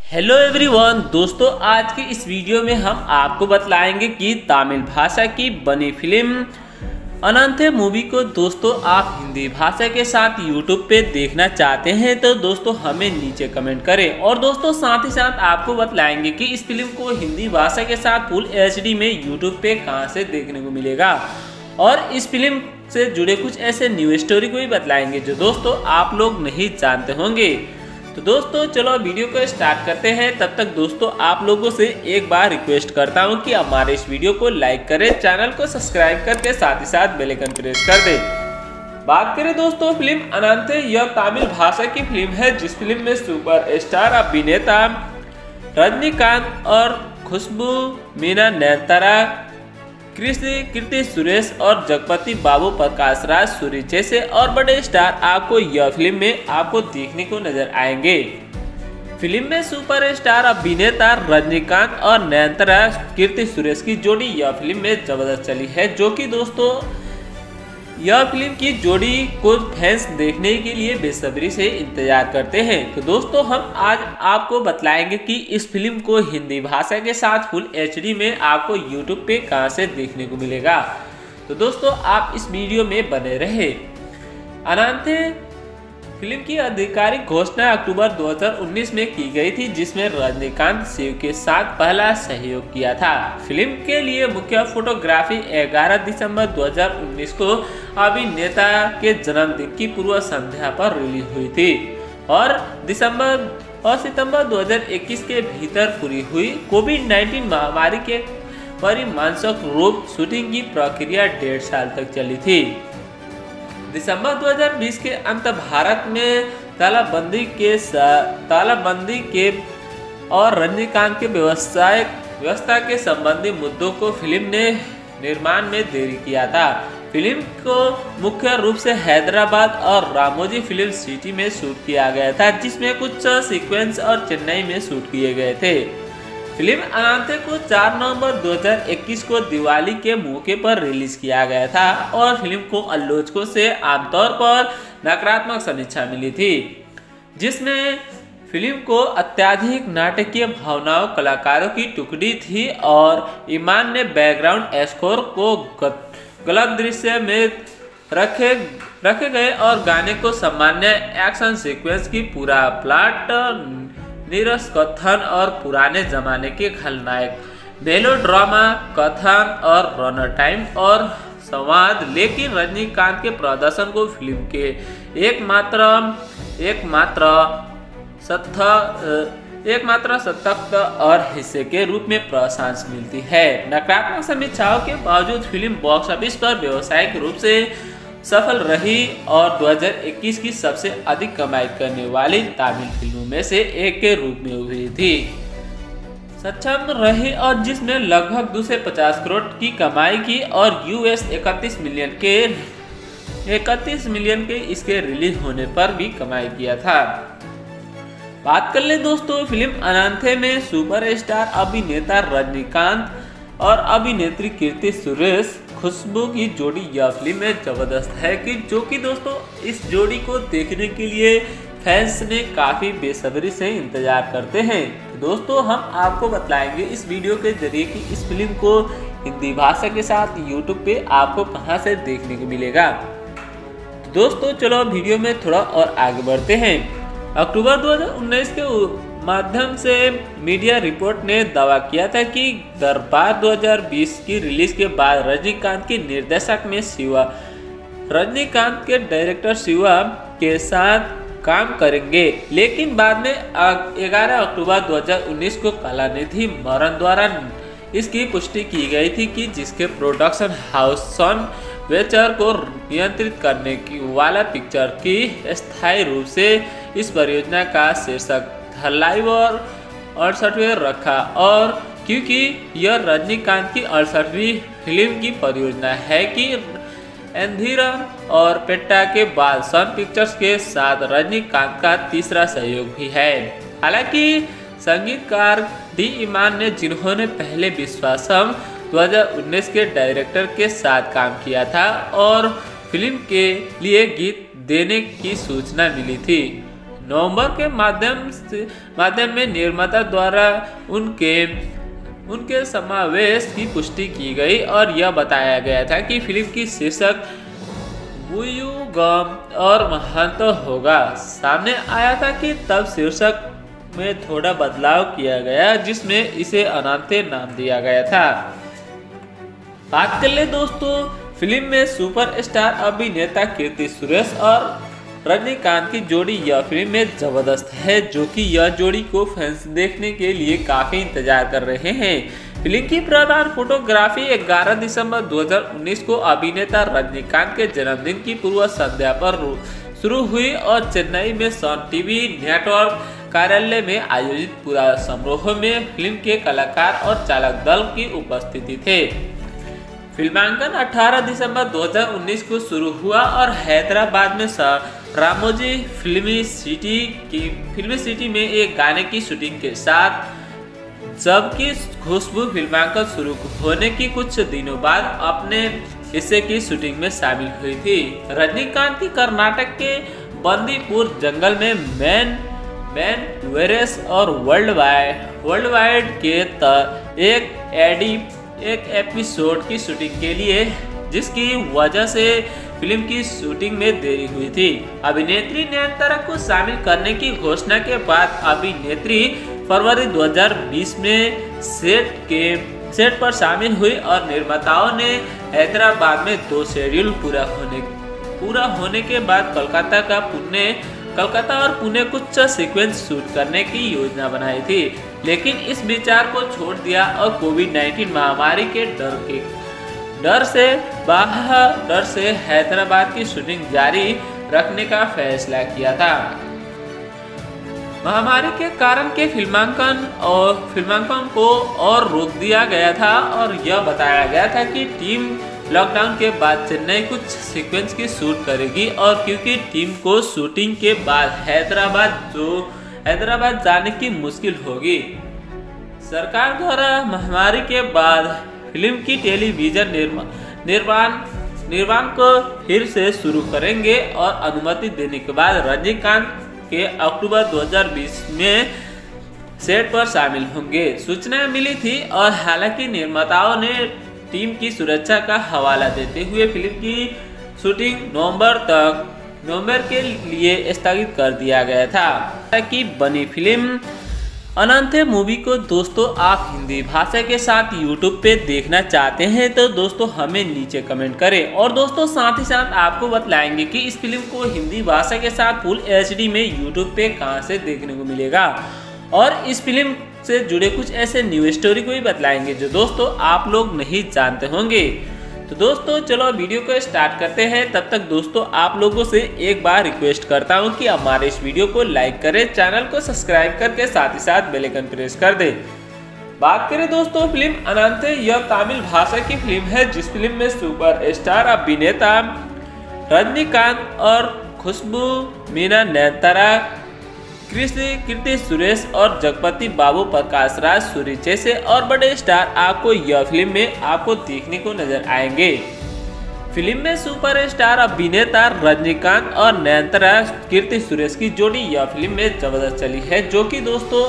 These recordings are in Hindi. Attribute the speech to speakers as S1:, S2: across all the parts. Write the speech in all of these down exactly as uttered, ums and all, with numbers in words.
S1: हेलो एवरीवन दोस्तों, आज की इस वीडियो में हम आपको बतलाएंगे कि तमिल भाषा की बनी फिल्म अनंते मूवी को दोस्तों आप हिंदी भाषा के साथ यूट्यूब पे देखना चाहते हैं तो दोस्तों हमें नीचे कमेंट करें। और दोस्तों साथ ही साथ आपको बतलाएंगे कि इस फिल्म को हिंदी भाषा के साथ फुल एच डी में यूट्यूब पे कहां से देखने को मिलेगा, और इस फिल्म से जुड़े कुछ ऐसे न्यू स्टोरी को भी बतलाएंगे जो दोस्तों आप लोग नहीं जानते होंगे। तो दोस्तों चलो वीडियो को स्टार्ट करते हैं। तब तक दोस्तों आप लोगों से एक बार रिक्वेस्ट करता हूं कि हमारे इस वीडियो को लाइक करें, चैनल को सब्सक्राइब करके साथ ही साथ बेल आइकन प्रेस कर दें। बात करें दोस्तों फिल्म अनंते, यह तमिल भाषा की फिल्म है जिस फिल्म में सुपर स्टार अभिनेता रजनीकांत और खुशबू मीना नयनतारा, कीर्ति सुरेश और जगपति बाबू, प्रकाश राज सूरी जैसे और बड़े स्टार आपको यह फिल्म में आपको देखने को नजर आएंगे। फिल्म में सुपर स्टार अभिनेता रजनीकांत और नयनतारा कीर्ति सुरेश की जोड़ी यह फिल्म में जबरदस्त चली है, जो कि दोस्तों यह फिल्म की जोड़ी को फैंस देखने के लिए बेसब्री से इंतजार करते हैं। तो दोस्तों हम आज आपको बतलाएंगे कि इस फिल्म को हिंदी भाषा के साथ फुल एच डी में आपको यूट्यूब पे कहां से देखने को मिलेगा। तो दोस्तों आप इस वीडियो में बने रहे। अनंते फिल्म की आधिकारिक घोषणा अक्टूबर दो हज़ार उन्नीस में की गई थी, जिसमें रजनीकांत शिव के साथ पहला सहयोग किया था। फिल्म के लिए मुख्य फोटोग्राफी ग्यारह दिसंबर दो हज़ार उन्नीस को अभिनेता के जन्मदिन की पूर्व संध्या पर रिलीज हुई थी और दिसंबर और सितंबर दो हज़ार इक्कीस के भीतर पूरी हुई। कोविड नाइन्टीन महामारी के परिणामस्वरूप रूप शूटिंग की प्रक्रिया डेढ़ साल तक चली थी। दिसंबर दो हज़ार बीस के अंत भारत में तालाबंदी के तालाबंदी के और रजनीकांत के व्यवसाय व्यवस्था के संबंधी मुद्दों को फिल्म ने निर्माण में देरी किया था। फिल्म को मुख्य रूप से हैदराबाद और रामोजी फिल्म सिटी में शूट किया गया था, जिसमें कुछ सीक्वेंस और चेन्नई में शूट किए गए थे। फिल्म अनंते को चार नवंबर दो हज़ार इक्कीस को दिवाली के मौके पर रिलीज किया गया था और फिल्म को आलोचकों से आमतौर पर नकारात्मक समीक्षा मिली थी, जिसमें फिल्म को अत्यधिक नाटकीय भावनाओं कलाकारों की टुकड़ी थी और ईमान ने बैकग्राउंड स्कोर को गलत दृश्य में रखे रखे गए और गाने को सामान्य एक्शन सीक्वेंस की पूरा प्लॉट नीरस कथन और पुराने जमाने के खलनायक मेलोड्रामा कथन और रनर टाइम और संवाद, लेकिन रजनीकांत के प्रदर्शन को फिल्म के एकमात्र एकमात्र सत्य एकमात्र सतत और हिस्से के रूप में प्रशंसा मिलती है। नकारात्मक समीक्षाओं के बावजूद फिल्म बॉक्स ऑफिस पर व्यावसायिक रूप से सफल रही और दो हज़ार इक्कीस की सबसे अधिक कमाई करने वाली तमिल फिल्मों में से एक के रूप में उभरी थी सक्षम रही और जिसमें लगभग दो सौ पचास करोड़ की कमाई की और यूएस इकतीस मिलियन के इकतीस मिलियन के इसके रिलीज होने पर भी कमाई किया था। बात कर ले दोस्तों फिल्म अनंते में सुपर स्टार अभिनेता रजनीकांत और अभिनेत्री कीर्ति सुरेश खुशबू की जोड़ी यह फिल्म में जबरदस्त है कि जो कि दोस्तों इस जोड़ी को देखने के लिए फैंस ने काफ़ी बेसब्री से इंतजार करते हैं। तो दोस्तों हम आपको बतलाएंगे इस वीडियो के जरिए कि इस फिल्म को हिंदी भाषा के साथ यूट्यूब पे आपको कहां से देखने को मिलेगा। तो दोस्तों चलो वीडियो में थोड़ा और आगे बढ़ते हैं। अक्टूबर दो हज़ार उन्नीस के माध्यम से मीडिया रिपोर्ट ने दावा किया था कि दरबार दो हज़ार बीस की रिलीज के बाद रजनीकांत के निर्देशक में शिवा रजनीकांत के डायरेक्टर शिवा के साथ काम करेंगे, लेकिन बाद में ग्यारह अक्टूबर दो हज़ार उन्नीस को कलानिधि मारन द्वारा इसकी पुष्टि की गई थी कि जिसके प्रोडक्शन हाउस सन वेचर को नियंत्रित करने की वाला पिक्चर की स्थायी रूप से इस परियोजना का शीर्षक लाइव और अड़सठवें रखा, और क्योंकि यह रजनीकांत की अड़सठवीं फिल्म की परियोजना है कि एंधिरन और पेट्टा के बाद सन पिक्चर्स के साथ रजनीकांत का तीसरा सहयोग भी है। हालांकि संगीतकार डी ईमान ने, जिन्होंने पहले विश्वासम दो हज़ार उन्नीस के डायरेक्टर के साथ काम किया था और फिल्म के लिए गीत देने की सूचना मिली थी, नवंबर के माध्यम से माध्यम में निर्माता द्वारा उनके उनके समावेश की पुष्टि की गई और यह बताया गया था कि फिल्म की शीर्षक वुयुगम और महंत होगा। सामने आया था कि तब शीर्षक में थोड़ा बदलाव किया गया, जिसमें इसे अनान्ते नाम दिया गया था। बात कर ले दोस्तों फिल्म में सुपरस्टार अभिनेता कीर्ति सुरेश और रजनीकांत की जोड़ी यह फिल्म में जबरदस्त है, जो कि यह जोड़ी को फैंस देखने के लिए काफी इंतजार कर रहे हैं। फिल्म की प्रधान फोटोग्राफी ग्यारह दिसंबर दो हज़ार उन्नीस को अभिनेता रजनीकांत के जन्मदिन की पूर्व संध्या पर शुरू हुई और चेन्नई में सन टीवी नेटवर्क कार्यालय में आयोजित पूरा समारोह में फिल्म के कलाकार और चालक दल की उपस्थिति थे। फिल्मांकन अठारह दिसंबर दो हज़ार उन्नीस को शुरू हुआ और हैदराबाद में रामोजी फिल्मी सिटी की फिल्मी सिटी में एक गाने की शूटिंग के साथ, जबकि खुशबू फिल्मांकन शुरू होने की कुछ दिनों बाद अपने हिस्से की शूटिंग में शामिल हुई थी। रजनीकांत की कर्नाटक के बंदीपुर जंगल में मैन मैन वेरेस और वर्ल्ड वाइड वर्ल्ड वाइड के त एक एडी एक एपिसोड की शूटिंग के लिए, जिसकी वजह से फिल्म की शूटिंग में देरी हुई थी। अभिनेत्री नयनतारा को शामिल करने की घोषणा के बाद अभिनेत्री फरवरी दो हज़ार बीस में सेट के सेट पर शामिल हुई और निर्माताओं ने हैदराबाद में दो शेड्यूल पूरा होने पूरा होने के बाद कोलकाता का पुणे कोलकाता और पुणे कुछ सीक्वेंस शूट करने की योजना बनाई थी, लेकिन इस विचार को छोड़ दिया और कोविड नाइन्टीन महामारी के डर के डर से बाहर डर से हैदराबाद की शूटिंग जारी रखने का फैसला किया था। महामारी के कारण के फिल्मांकन और फिल्मांकन को और रोक दिया गया था और यह बताया गया था कि टीम लॉकडाउन के बाद चेन्नई कुछ सीक्वेंस की शूट करेगी और क्योंकि टीम को शूटिंग के बाद हैदराबाद जो हैदराबाद जाने की मुश्किल होगी, सरकार द्वारा महामारी के बाद फिल्म की टेलीविजन निर्माण निर्माण को फिर से शुरू करेंगे और अनुमति देने के बाद रजनीकांत के अक्टूबर दो हज़ार बीस में सेट पर शामिल होंगे। सूचना मिली थी और हालांकि निर्माताओं ने टीम की सुरक्षा का हवाला देते हुए फिल्म की शूटिंग नवंबर तक नवंबर के लिए स्थगित कर दिया गया था। कि बनी फिल्म अनंते मूवी को दोस्तों आप हिंदी भाषा के साथ यूट्यूब पे देखना चाहते हैं तो दोस्तों हमें नीचे कमेंट करें और दोस्तों साथ ही साथ आपको बतलाएंगे कि इस फिल्म को हिंदी भाषा के साथ फुल एच डी में यूट्यूब पे कहां से देखने को मिलेगा और इस फिल्म से जुड़े कुछ ऐसे न्यू स्टोरी को भी बतलाएंगे जो दोस्तों आप लोग नहीं जानते होंगे। तो दोस्तों चलो वीडियो को स्टार्ट करते हैं। तब तक दोस्तों आप लोगों से एक बार रिक्वेस्ट करता हूं कि हमारे इस वीडियो को लाइक करें, चैनल को सब्सक्राइब करके साथ ही साथ बेल आइकन प्रेस कर दें। बात करें दोस्तों फिल्म अनंते, यह तमिल भाषा की फिल्म है जिस फिल्म में सुपर स्टार अभिनेता रजनीकांत और खुशबू मीना, नयनतारा, कृष्ण कीर्ति सुरेश और जगपति बाबू, प्रकाश राज, सूरी जैसे और बड़े स्टार आपको यह फिल्म में आपको देखने को नजर आएंगे। फिल्म में सुपर स्टार अभिनेता रजनीकांत और नयनतारा कीर्ति सुरेश की जोड़ी यह फिल्म में जबरदस्त चली है, जो कि दोस्तों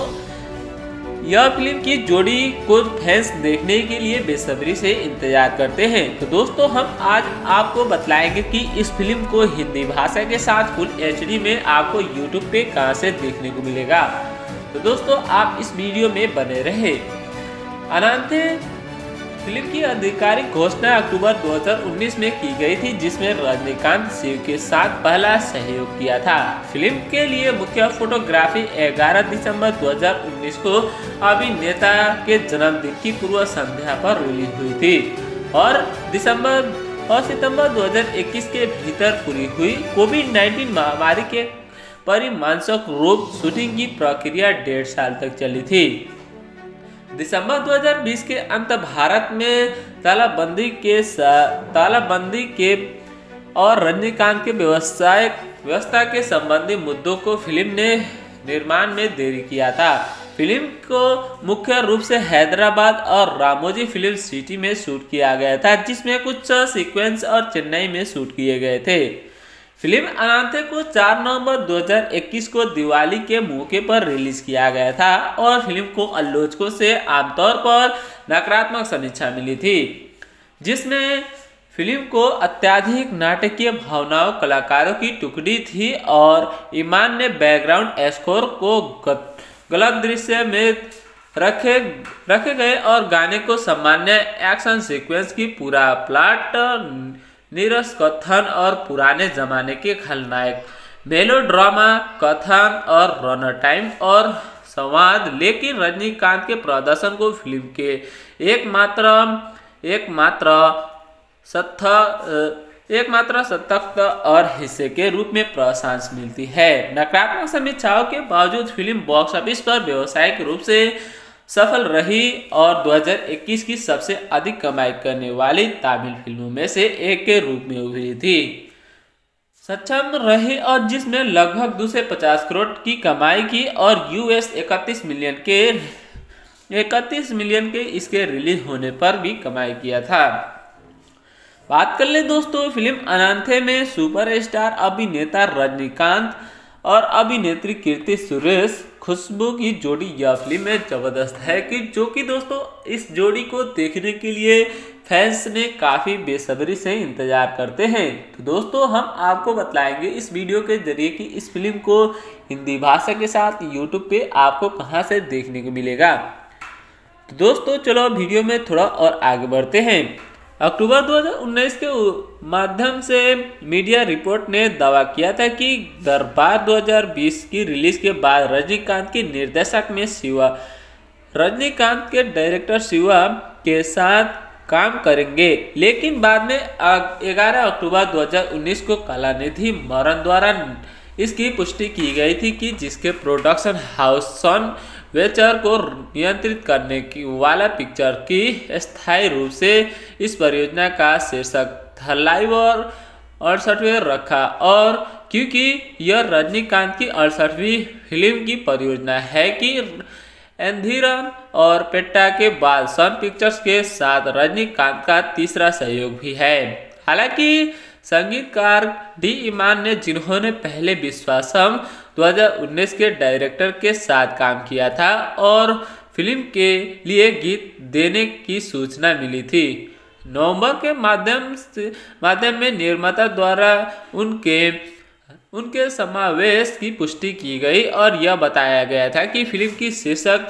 S1: यह फिल्म की जोड़ी को फैंस देखने के लिए बेसब्री से इंतजार करते हैं। तो दोस्तों हम आज आपको बतलाएंगे कि इस फिल्म को हिंदी भाषा के साथ फुल एच डी में आपको यूट्यूब पे कहां से देखने को मिलेगा। तो दोस्तों आप इस वीडियो में बने रहे। अनंते फिल्म की आधिकारिक घोषणा अक्टूबर दो हज़ार उन्नीस में की गई थी, जिसमें रजनीकांत शिव के साथ पहला सहयोग किया था। फिल्म के लिए मुख्य फोटोग्राफी ग्यारह दिसंबर दो हज़ार उन्नीस को अभिनेता के जन्मदिन की पूर्व संध्या पर रिलीज हुई थी और दिसंबर और सितंबर दो हज़ार इक्कीस के भीतर पूरी हुई। कोविड नाइन्टीन महामारी के परिणामस्वरूप रूप शूटिंग की प्रक्रिया डेढ़ साल तक चली थी। दिसंबर दो हज़ार बीस के अंत भारत में तालाबंदी के तालाबंदी के और रजनीकांत के व्यवसायिक व्यवस्था के संबंधी मुद्दों को फिल्म ने निर्माण में देरी किया था। फिल्म को मुख्य रूप से हैदराबाद और रामोजी फिल्म सिटी में शूट किया गया था, जिसमें कुछ सीक्वेंस और चेन्नई में शूट किए गए थे। फिल्म अनाथे को चार नवंबर दो हज़ार इक्कीस को दिवाली के मौके पर रिलीज किया गया था और फिल्म को आलोचकों से आमतौर पर नकारात्मक समीक्षा मिली थी, जिसमें फिल्म को अत्यधिक नाटकीय भावनाओं कलाकारों की टुकड़ी थी और ईमान ने बैकग्राउंड स्कोर को गलत दृश्य में रखे रखे गए और गाने को सामान्य एक्शन सीक्वेंस की पूरा प्लॉट नीरस कथन और पुराने जमाने के खलनायक मेलोड्रामा कथन और रनर टाइम और संवाद, लेकिन रजनीकांत के प्रदर्शन को फिल्म के एकमात्र एकमात्र सत्य एकमात्र सतत और हिस्से के रूप में प्रशंसा मिलती है। नकारात्मक समीक्षाओं के बावजूद फिल्म बॉक्स ऑफिस पर व्यावसायिक रूप से सफल रही और दो हज़ार इक्कीस की सबसे अधिक कमाई करने वाली तमिल फिल्मों में से एक के रूप में उभरी थी सक्षम रही और जिसमें लगभग दो सौ पचास करोड़ की कमाई की और यूएस इकतीस मिलियन के इकतीस मिलियन के इसके रिलीज होने पर भी कमाई किया था। बात कर ले दोस्तों फिल्म अनाथे में सुपरस्टार अभिनेता रजनीकांत और अभिनेत्री कीर्ति सुरेश खुशबू की जोड़ी यह फिल्म में जबरदस्त है कि जो कि दोस्तों इस जोड़ी को देखने के लिए फैंस ने काफ़ी बेसब्री से इंतजार करते हैं। तो दोस्तों हम आपको बतलाएंगे इस वीडियो के जरिए कि इस फिल्म को हिंदी भाषा के साथ यूट्यूब पे आपको कहां से देखने को मिलेगा। तो दोस्तों चलो वीडियो में थोड़ा और आगे बढ़ते हैं। अक्टूबर दो हज़ार उन्नीस के माध्यम से मीडिया रिपोर्ट ने दावा किया था कि दरबार दो हज़ार बीस की रिलीज के बाद रजनीकांत के निर्देशक में शिवा रजनीकांत के डायरेक्टर शिवा के साथ काम करेंगे, लेकिन बाद में ग्यारह अक्टूबर दो हज़ार उन्नीस को कलानिधि मरन द्वारा इसकी पुष्टि की गई थी कि जिसके प्रोडक्शन हाउस सन वेचर को नियंत्रित करने की वाला पिक्चर की स्थायी रूप से इस परियोजना का शीर्षक था लाइव और अड़सठवें रखा और क्योंकि यह रजनीकांत की अड़सठवीं फिल्म की परियोजना है कि एंधिरन और पेट्टा के बाद सन पिक्चर्स के साथ रजनीकांत का तीसरा सहयोग भी है। हालांकि संगीतकार डी ईमान ने जिन्होंने पहले विश्वासम दो हज़ार उन्नीस के डायरेक्टर के साथ काम किया था और फिल्म के लिए गीत देने की सूचना मिली थी, नवंबर के माध्यम से माध्यम में निर्माता द्वारा उनके उनके समावेश की पुष्टि की गई और यह बताया गया था कि फिल्म की शीर्षक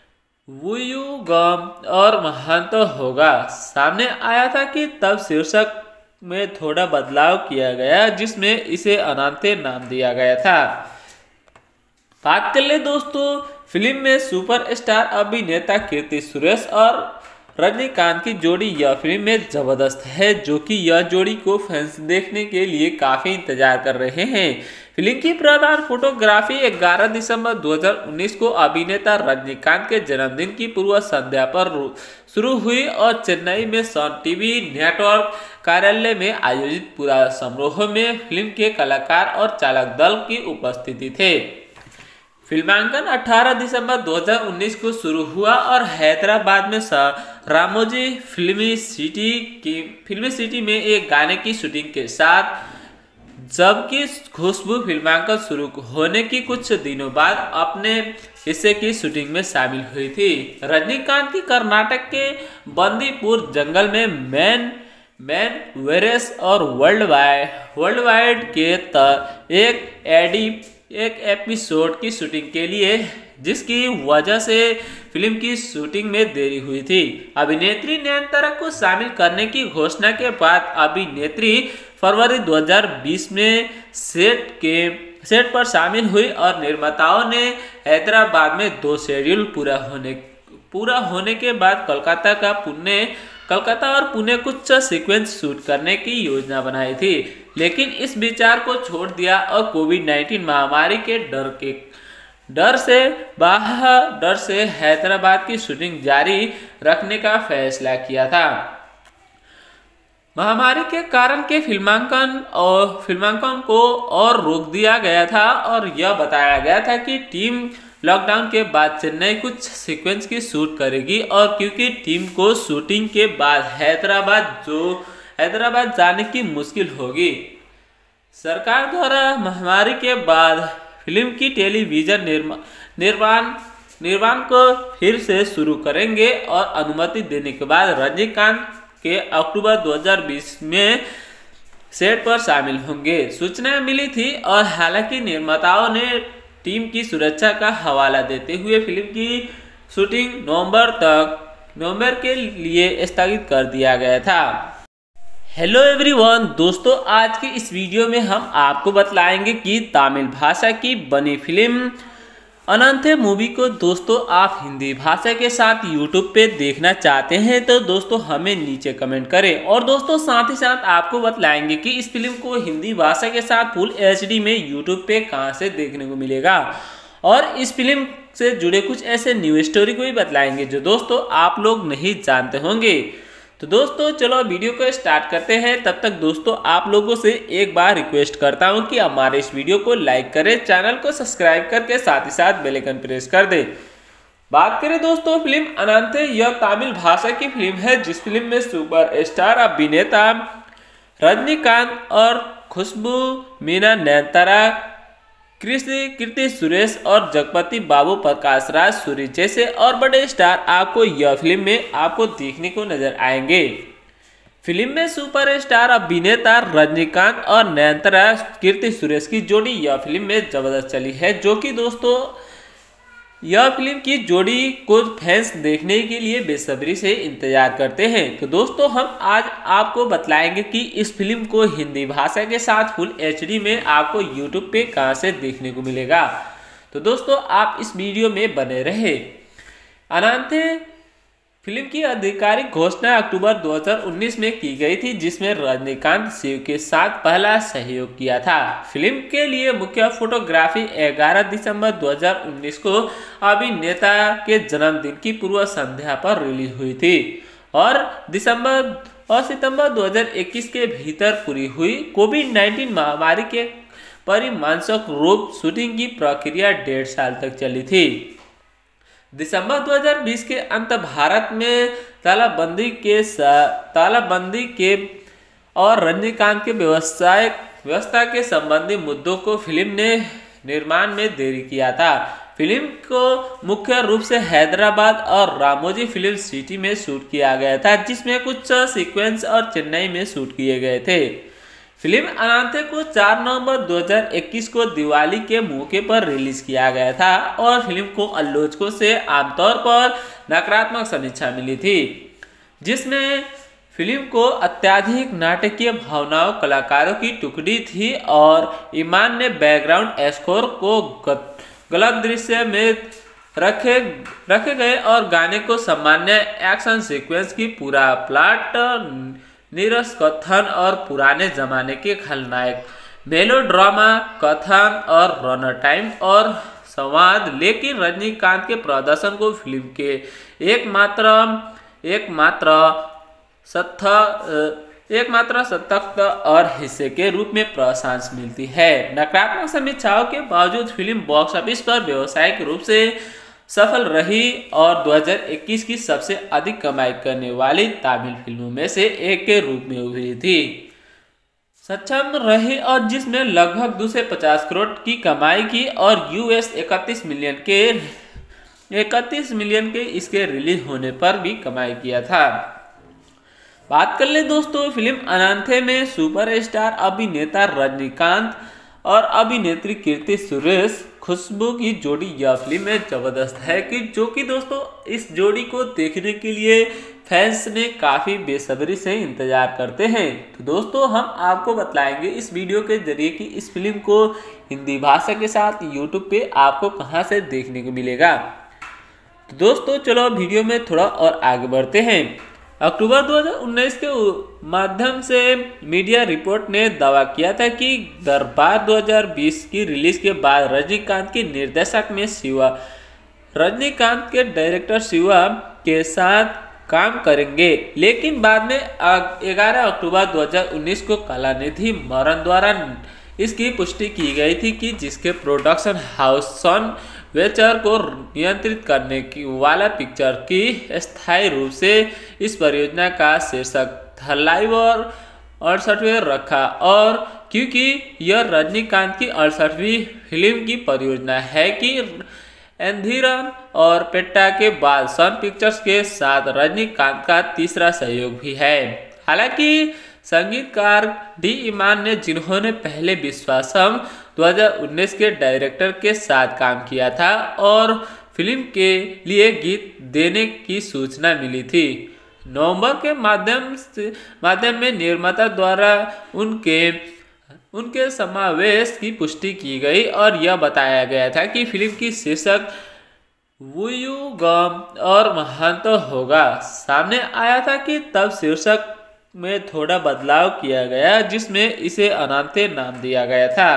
S1: वुयुगम और महान तो होगा। सामने आया था कि तब शीर्षक में थोड़ा बदलाव किया गया जिसमें इसे अनाथे नाम दिया गया था। बात कर ले दोस्तों फिल्म में सुपरस्टार अभिनेता कीर्ति सुरेश और रजनीकांत की जोड़ी यह फिल्म में जबरदस्त है, जो कि यह जोड़ी को फैंस देखने के लिए काफी इंतजार कर रहे हैं। फिल्म की प्रधान फोटोग्राफी ग्यारह दिसंबर दो हज़ार उन्नीस को अभिनेता रजनीकांत के जन्मदिन की पूर्व संध्या पर शुरू हुई और चेन्नई में सन टीवी नेटवर्क कार्यालय में आयोजित पूरा समारोह में फिल्म के कलाकार और चालक दल की उपस्थिति थे। फिल्मांकन अठारह दिसंबर दो हज़ार उन्नीस को शुरू हुआ और हैदराबाद में रामोजी फिल्मी सिटी की फिल्मी सिटी में एक गाने की शूटिंग के साथ, जबकि खुशबू फिल्मांकन शुरू होने की कुछ दिनों बाद अपने हिस्से की शूटिंग में शामिल हुई थी। रजनीकांत की कर्नाटक के बंदीपुर जंगल में मैन मैन वेरेस और वर्ल्ड वाइड वर्ल्ड वाइड के त एक एडी एक एपिसोड की शूटिंग के लिए, जिसकी वजह से फिल्म की शूटिंग में देरी हुई थी। अभिनेत्री नयनतारा को शामिल करने की घोषणा के बाद अभिनेत्री फरवरी दो हज़ार बीस में सेट के सेट पर शामिल हुई और निर्माताओं ने हैदराबाद में दो शेड्यूल पूरा होने पूरा होने के बाद कोलकाता का पुणे कोलकाता और पुणे कुछ सीक्वेंस शूट करने की योजना बनाई थी, लेकिन इस विचार को छोड़ दिया और कोविड नाइन्टीन महामारी के डर के डर से बाहर डर से हैदराबाद की शूटिंग जारी रखने का फैसला किया था। महामारी के कारण के फिल्मांकन और फिल्मांकन को और रोक दिया गया था और यह बताया गया था कि टीम लॉकडाउन के बाद चेन्नई कुछ सीक्वेंस की शूट करेगी और क्योंकि टीम को शूटिंग के बाद हैदराबाद जो हैदराबाद जाने की मुश्किल होगी, सरकार द्वारा महामारी के बाद फिल्म की टेलीविजन निर्माण निर्माण निर्माण को फिर से शुरू करेंगे और अनुमति देने के बाद रजनीकांत के अक्टूबर दो हज़ार बीस में सेट पर शामिल होंगे, सूचना मिली थी। और हालांकि निर्माताओं ने टीम की सुरक्षा का हवाला देते हुए फिल्म की शूटिंग नवंबर तक नवंबर के लिए स्थगित कर दिया गया था। हेलो एवरीवन, दोस्तों आज की इस वीडियो में हम आपको बतलाएंगे कि तमिल भाषा की बनी फिल्म अनंथे मूवी को दोस्तों आप हिंदी भाषा के साथ यूट्यूब पे देखना चाहते हैं तो दोस्तों हमें नीचे कमेंट करें। और दोस्तों साथ ही साथ आपको बतलाएंगे कि इस फिल्म को हिंदी भाषा के साथ फुल एच डी में यूट्यूब पे कहां से देखने को मिलेगा, और इस फिल्म से जुड़े कुछ ऐसे न्यू स्टोरी को भी बतलाएंगे जो दोस्तों आप लोग नहीं जानते होंगे। तो दोस्तों चलो वीडियो को स्टार्ट करते हैं। तब तक दोस्तों आप लोगों से एक बार रिक्वेस्ट करता हूं कि हमारे इस वीडियो को लाइक करें, चैनल को सब्सक्राइब करके साथ ही साथ बेल आइकन प्रेस कर दें। बात करें दोस्तों फिल्म अनंथे, यह तमिल भाषा की फिल्म है जिस फिल्म में सुपर स्टार अभिनेता रजनीकांत और खुशबू मीना, नयनतारा, कीर्ति सुरेश और जगपति बाबू, प्रकाश राज सूरी जैसे और बड़े स्टार आपको यह फिल्म में आपको देखने को नजर आएंगे। फिल्म में सुपर स्टार अभिनेता रजनीकांत और नयनतारा, कीर्ति सुरेश की जोड़ी यह फिल्म में जबरदस्त चली है, जो कि दोस्तों यह फिल्म की जोड़ी को फैंस देखने के लिए बेसब्री से इंतजार करते हैं। तो दोस्तों हम आज आपको बतलाएंगे कि इस फिल्म को हिंदी भाषा के साथ फुल एचडी में आपको यूट्यूब पे कहां से देखने को मिलेगा। तो दोस्तों आप इस वीडियो में बने रहे। अनंथे फिल्म की आधिकारिक घोषणा अक्टूबर दो हज़ार उन्नीस में की गई थी, जिसमें रजनीकांत शिव के साथ पहला सहयोग किया था। फिल्म के लिए मुख्य फोटोग्राफी ग्यारह दिसंबर दो हज़ार उन्नीस को अभिनेता के जन्मदिन की पूर्व संध्या पर रिलीज हुई थी और दिसंबर और सितंबर दो हज़ार इक्कीस के भीतर पूरी हुई। कोविड नाइन्टीन महामारी के परिणामस्वरूप रूप शूटिंग की प्रक्रिया डेढ़ साल तक चली थी। दिसंबर दो हज़ार बीस के अंत भारत में तालाबंदी के तालाबंदी के और रजनीकांत के व्यवसाय व्यवस्था के संबंधी मुद्दों को फिल्म ने निर्माण में देरी किया था। फिल्म को मुख्य रूप से हैदराबाद और रामोजी फिल्म सिटी में शूट किया गया था, जिसमें कुछ सीक्वेंस और चेन्नई में शूट किए गए थे। फिल्म अनंथे को चार नवंबर दो हज़ार इक्कीस को दिवाली के मौके पर रिलीज किया गया था और फिल्म को आलोचकों से आमतौर पर नकारात्मक समीक्षा मिली थी, जिसमें फिल्म को अत्यधिक नाटकीय भावनाओं कलाकारों की टुकड़ी थी और ईमान ने बैकग्राउंड स्कोर को गलत दृश्य में रखे रखे गए और गाने को सामान्य एक्शन सीक्वेंस की पूरा प्लॉट, नीरस कथन और पुराने जमाने के खलनायक, मेलोड्रामा कथन और रनर टाइम और संवाद। लेकिन रजनीकांत के प्रदर्शन को फिल्म के एकमात्र एकमात्र सत्य एकमात्र सतत और हिस्से के रूप में प्रशंसा मिलती है। नकारात्मक समीक्षाओं के बावजूद फिल्म बॉक्स ऑफिस पर व्यावसायिक रूप से सफल रही और दो हज़ार इक्कीस की सबसे अधिक कमाई करने वाली तमिल फिल्मों में से एक के रूप में उभरी थी सक्षम रही और जिसमें लगभग दो सौ पचास करोड़ की कमाई की और यूएस इकतीस मिलियन के इकतीस मिलियन के इसके रिलीज होने पर भी कमाई किया था। बात कर ले दोस्तों फिल्म अनंथे में सुपरस्टार अभिनेता रजनीकांत और अभिनेत्री कीर्ति सुरेश खुशबू की जोड़ी यह फिल्म में जबरदस्त है कि जो कि दोस्तों इस जोड़ी को देखने के लिए फैंस ने काफ़ी बेसब्री से इंतजार करते हैं। तो दोस्तों हम आपको बतलाएंगे इस वीडियो के जरिए कि इस फिल्म को हिंदी भाषा के साथ यूट्यूब पे आपको कहां से देखने को मिलेगा। तो दोस्तों चलो वीडियो में थोड़ा और आगे बढ़ते हैं। अक्टूबर दो हज़ार उन्नीस के माध्यम से मीडिया रिपोर्ट ने दावा किया था कि दरबार दो हज़ार बीस की रिलीज के बाद रजनीकांत के निर्देशक में शिवा रजनीकांत के डायरेक्टर शिवा के साथ काम करेंगे, लेकिन बाद में ग्यारह अक्टूबर दो हज़ार उन्नीस को कलानिधि मारन द्वारा इसकी पुष्टि की गई थी कि जिसके प्रोडक्शन हाउस सन वेंचर को नियंत्रित करने की वाला पिक्चर की स्थायी रूप से इस परियोजना का शीर्षक था लाइव और अड़सठवें रखा और क्योंकि यह रजनीकांत की अड़सठवीं फिल्म की परियोजना है कि एंधिरन और पेट्टा के बाद सन पिक्चर्स के साथ रजनीकांत का तीसरा सहयोग भी है। हालांकि संगीतकार डी इमान ने, जिन्होंने पहले विश्वासम दो हज़ार उन्नीस के डायरेक्टर के साथ काम किया था और फिल्म के लिए गीत देने की सूचना मिली थी, नवंबर के माध्यम से माध्यम में निर्माता द्वारा उनके उनके समावेश की पुष्टि की गई और यह बताया गया था कि फिल्म की शीर्षक वुयुगम और महान तो होगा। सामने आया था कि तब शीर्षक में थोड़ा बदलाव किया गया, जिसमें इसे अनंते नाम दिया गया था।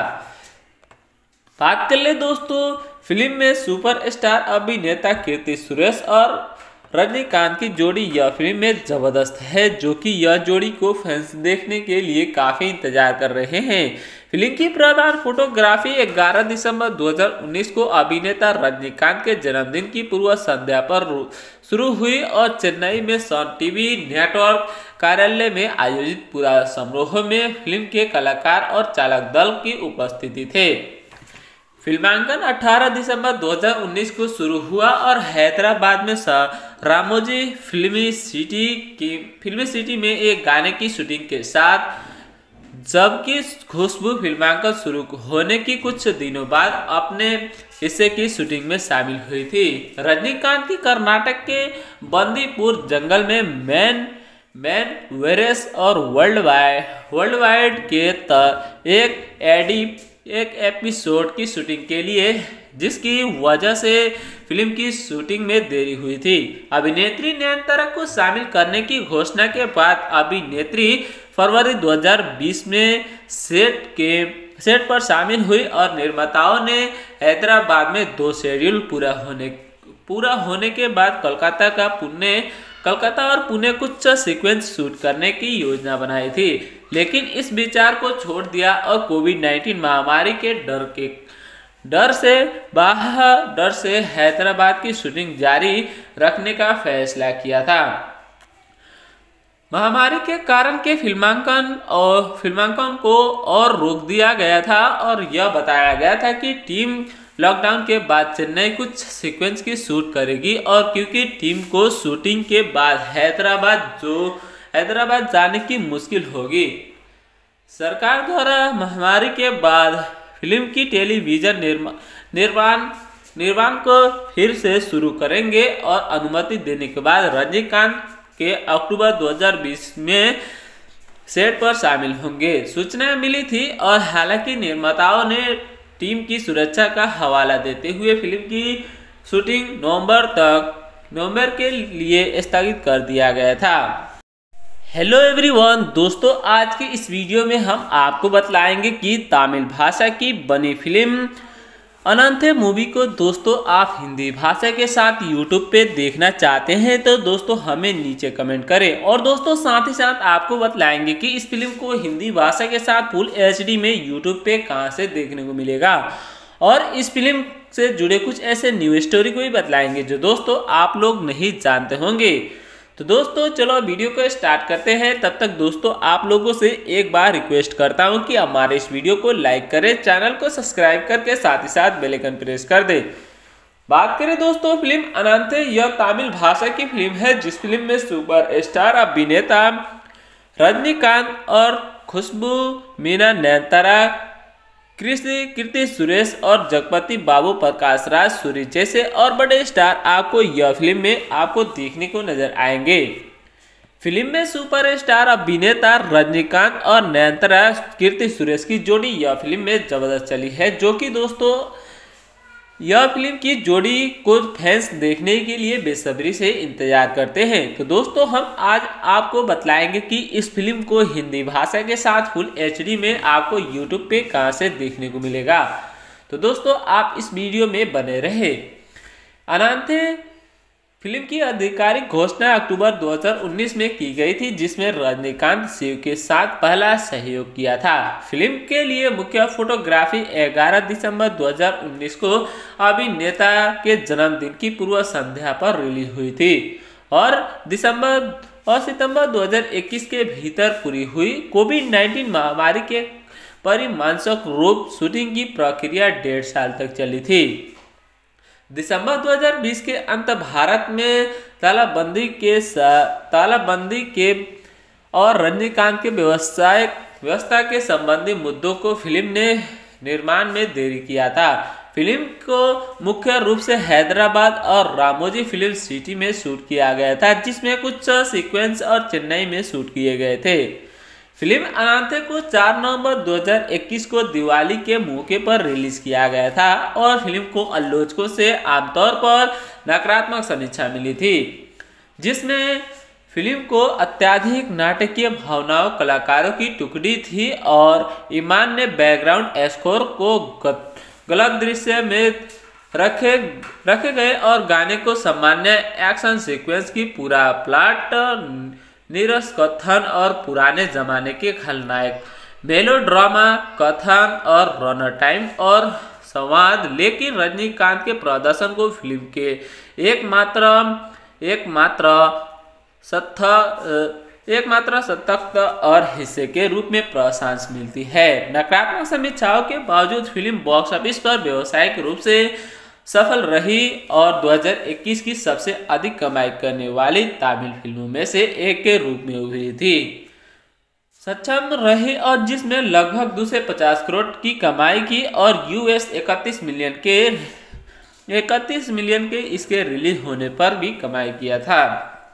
S1: बात कर ले दोस्तों फिल्म में सुपरस्टार अभिनेता कीर्ति सुरेश और रजनीकांत की जोड़ी यह फिल्म में जबरदस्त है, जो कि यह जोड़ी को फैंस देखने के लिए काफी इंतजार कर रहे हैं। फिल्म की प्रधान फोटोग्राफी ग्यारह दिसंबर दो हज़ार उन्नीस को अभिनेता रजनीकांत के जन्मदिन की पूर्व संध्या पर शुरू हुई और चेन्नई में सन टीवी नेटवर्क कार्यालय में आयोजित पूरा समारोह में फिल्म के कलाकार और चालक दल की उपस्थिति थे। फिल्मांकन अठारह दिसंबर दो हज़ार उन्नीस को शुरू हुआ और हैदराबाद में रामोजी फिल्मी सिटी की फिल्मी सिटी में एक गाने की शूटिंग के साथ, जबकि खुशबू फिल्मांकन शुरू होने की कुछ दिनों बाद अपने हिस्से की शूटिंग में शामिल हुई थी। रजनीकांत की कर्नाटक के बंदीपुर जंगल में मैन मैन वेरेस और वर्ल्ड वाइड वर्ल्ड वाइड के त एक एडी एक एपिसोड की शूटिंग के लिए, जिसकी वजह से फिल्म की शूटिंग में देरी हुई थी। अभिनेत्री नयनतारा को शामिल करने की घोषणा के बाद अभिनेत्री फरवरी दो हज़ार बीस में सेट के सेट पर शामिल हुई और निर्माताओं ने हैदराबाद में दो शेड्यूल पूरा होने पूरा होने के बाद कोलकाता का पुणे कोलकाता और पुणे कुछ सीक्वेंस शूट करने की योजना बनाई थी, लेकिन इस विचार को छोड़ दिया और कोविड नाइन्टीन महामारी के डर के डर से बाहर डर से हैदराबाद की शूटिंग जारी रखने का फैसला किया था। महामारी के कारण के फिल्मांकन और फिल्मांकन को और रोक दिया गया था और यह बताया गया था कि टीम लॉकडाउन के बाद चेन्नई कुछ सीक्वेंस की शूट करेगी और क्योंकि टीम को शूटिंग के बाद हैदराबाद जो हैदराबाद जाने की मुश्किल होगी, सरकार द्वारा महामारी के बाद फिल्म की टेलीविजन निर्माण निर्माण निर्माण को फिर से शुरू करेंगे और अनुमति देने के बाद रजनीकांत के अक्टूबर दो हज़ार बीस में सेट पर शामिल होंगे, सूचना मिली थी। और हालांकि निर्माताओं ने टीम की सुरक्षा का हवाला देते हुए फिल्म की शूटिंग नवंबर तक नवंबर के लिए स्थगित कर दिया गया था। हेलो एवरीवन दोस्तों, आज के इस वीडियो में हम आपको बतलाएंगे कि तमिल भाषा की बनी फिल्म अनंते मूवी को दोस्तों आप हिंदी भाषा के साथ यूट्यूब पे देखना चाहते हैं तो दोस्तों हमें नीचे कमेंट करें। और दोस्तों साथ ही साथ आपको बतलाएंगे कि इस फिल्म को हिंदी भाषा के साथ फुल एच डी में यूट्यूब पे कहां से देखने को मिलेगा, और इस फिल्म से जुड़े कुछ ऐसे न्यू स्टोरी को भी बतलाएंगे जो दोस्तों आप लोग नहीं जानते होंगे। तो दोस्तों चलो वीडियो को स्टार्ट करते हैं। तब तक दोस्तों आप लोगों से एक बार रिक्वेस्ट करता हूं कि हमारे इस वीडियो को लाइक करें, चैनल को सब्सक्राइब करके साथ ही साथ बेल आइकन प्रेस कर दें। बात करें दोस्तों फिल्म अनंते, यह तमिल भाषा की फिल्म है जिस फिल्म में सुपर स्टार अभिनेता रजनीकांत और खुशबू मीना, नयनतारा, कृषि कीर्ति सुरेश और जगपति बाबू, प्रकाश राज सूरी जैसे और बड़े स्टार आपको यह फिल्म में आपको देखने को नजर आएंगे। फिल्म में सुपर स्टार अभिनेता रजनीकांत और नयनतारा कीर्ति सुरेश की जोड़ी यह फिल्म में जबरदस्त चली है, जो कि दोस्तों यह फिल्म की जोड़ी को फैंस देखने के लिए बेसब्री से इंतजार करते हैं। तो दोस्तों हम आज आपको बतलाएंगे कि इस फिल्म को हिंदी भाषा के साथ फुल एचडी में आपको यूट्यूब पे कहां से देखने को मिलेगा। तो दोस्तों आप इस वीडियो में बने रहे। अनंते फिल्म की आधिकारिक घोषणा अक्टूबर दो हज़ार उन्नीस में की गई थी, जिसमें रजनीकांत शिव के साथ पहला सहयोग किया था। फिल्म के लिए मुख्य फोटोग्राफी ग्यारह दिसंबर दो हज़ार उन्नीस को अभिनेता के जन्मदिन की पूर्व संध्या पर रिलीज हुई थी और दिसंबर और सितंबर दो हज़ार इक्कीस के भीतर पूरी हुई। कोविड नाइन्टीन महामारी के परिमांसक रूप शूटिंग की प्रक्रिया डेढ़ साल तक चली थी। दिसंबर दो हज़ार बीस के अंत भारत में तालाबंदी के तालाबंदी के और रजनीकांत के व्यवसायिक व्यवस्था के संबंधी मुद्दों को फिल्म ने निर्माण में देरी किया था। फिल्म को मुख्य रूप से हैदराबाद और रामोजी फिल्म सिटी में शूट किया गया था, जिसमें कुछ सीक्वेंस और चेन्नई में शूट किए गए थे। फिल्म अनान्थे को चार नवंबर दो हज़ार इक्कीस को दिवाली के मौके पर रिलीज किया गया था और फिल्म को आलोचकों से आमतौर पर नकारात्मक समीक्षा मिली थी, जिसमें फिल्म को अत्यधिक नाटकीय भावनाओं कलाकारों की टुकड़ी थी और ईमान ने बैकग्राउंड स्कोर को गलत दृश्य में रखे रखे गए और गाने को सामान्य एक्शन सीक्वेंस की पूरा प्लॉट नीरस कथन और पुराने जमाने के खलनायक मेलोड्रामा कथन और रनर टाइम और संवाद, लेकिन रजनीकांत के प्रदर्शन को फिल्म के एकमात्र एकमात्र सत्य एकमात्र सतत और हिस्से के रूप में प्रशंसा मिलती है। नकारात्मक समीक्षाओं के बावजूद फिल्म बॉक्स ऑफिस पर व्यावसायिक रूप से सफल रही और दो हज़ार इक्कीस की सबसे अधिक कमाई करने वाली तमिल फिल्मों में से एक के रूप में उभरी थी सक्षम रही और जिसमें लगभग दो सौ पचास करोड़ की कमाई की और यूएस इकतीस मिलियन के इकतीस मिलियन के इसके रिलीज होने पर भी कमाई किया था।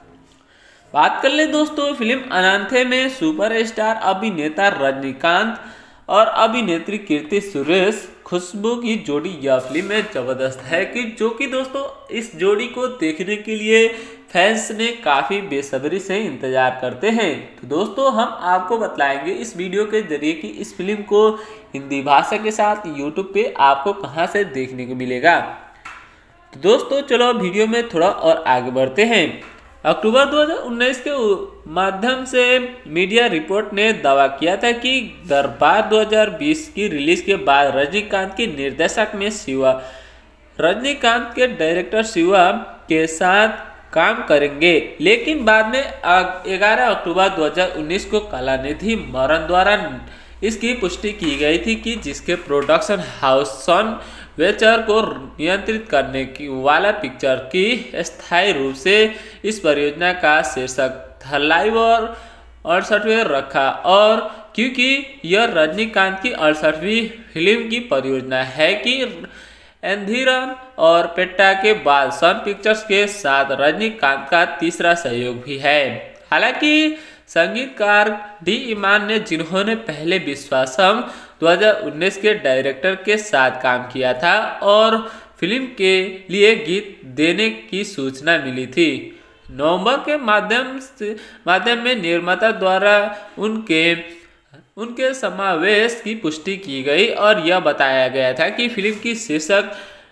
S1: बात कर ले दोस्तों फिल्म अनान्थे में सुपरस्टार अभिनेता रजनीकांत और अभिनेत्री कीर्ति सुरेश खुशबू की जोड़ी यह फिल्म में जबरदस्त है कि जो कि दोस्तों इस जोड़ी को देखने के लिए फैंस ने काफ़ी बेसब्री से इंतजार करते हैं। तो दोस्तों हम आपको बतलाएंगे इस वीडियो के जरिए कि इस फिल्म को हिंदी भाषा के साथ यूट्यूब पे आपको कहां से देखने को मिलेगा। तो दोस्तों चलो वीडियो में थोड़ा और आगे बढ़ते हैं। अक्टूबर दो हज़ार उन्नीस के माध्यम से मीडिया रिपोर्ट ने दावा किया था कि दरबार दो हज़ार बीस की रिलीज के बाद रजनीकांत के निर्देशक में शिवा रजनीकांत के डायरेक्टर शिवा के साथ काम करेंगे, लेकिन बाद में ग्यारह अक्टूबर दो हज़ार उन्नीस को कलानिधि मारन द्वारा इसकी पुष्टि की गई थी कि जिसके प्रोडक्शन हाउस सन वेंचर को नियंत्रित करने की वाला पिक्चर की स्थायी रूप से इस परियोजना का शीर्षक था लाइव और अड़सठवें रखा और क्योंकि यह रजनीकांत की अड़सठवीं फिल्म की परियोजना है कि एंधिरन और पेट्टा के बाद सन पिक्चर्स के साथ रजनीकांत का तीसरा सहयोग भी है। हालांकि संगीतकार डी इमान ने जिन्होंने पहले विश्वासम दो हज़ार उन्नीस के डायरेक्टर के साथ काम किया था और फिल्म के लिए गीत देने की सूचना मिली थी, नवंबर के माध्यम से माध्यम में निर्माता द्वारा उनके उनके समावेश की पुष्टि की गई और यह बताया गया था कि फिल्म की शीर्षक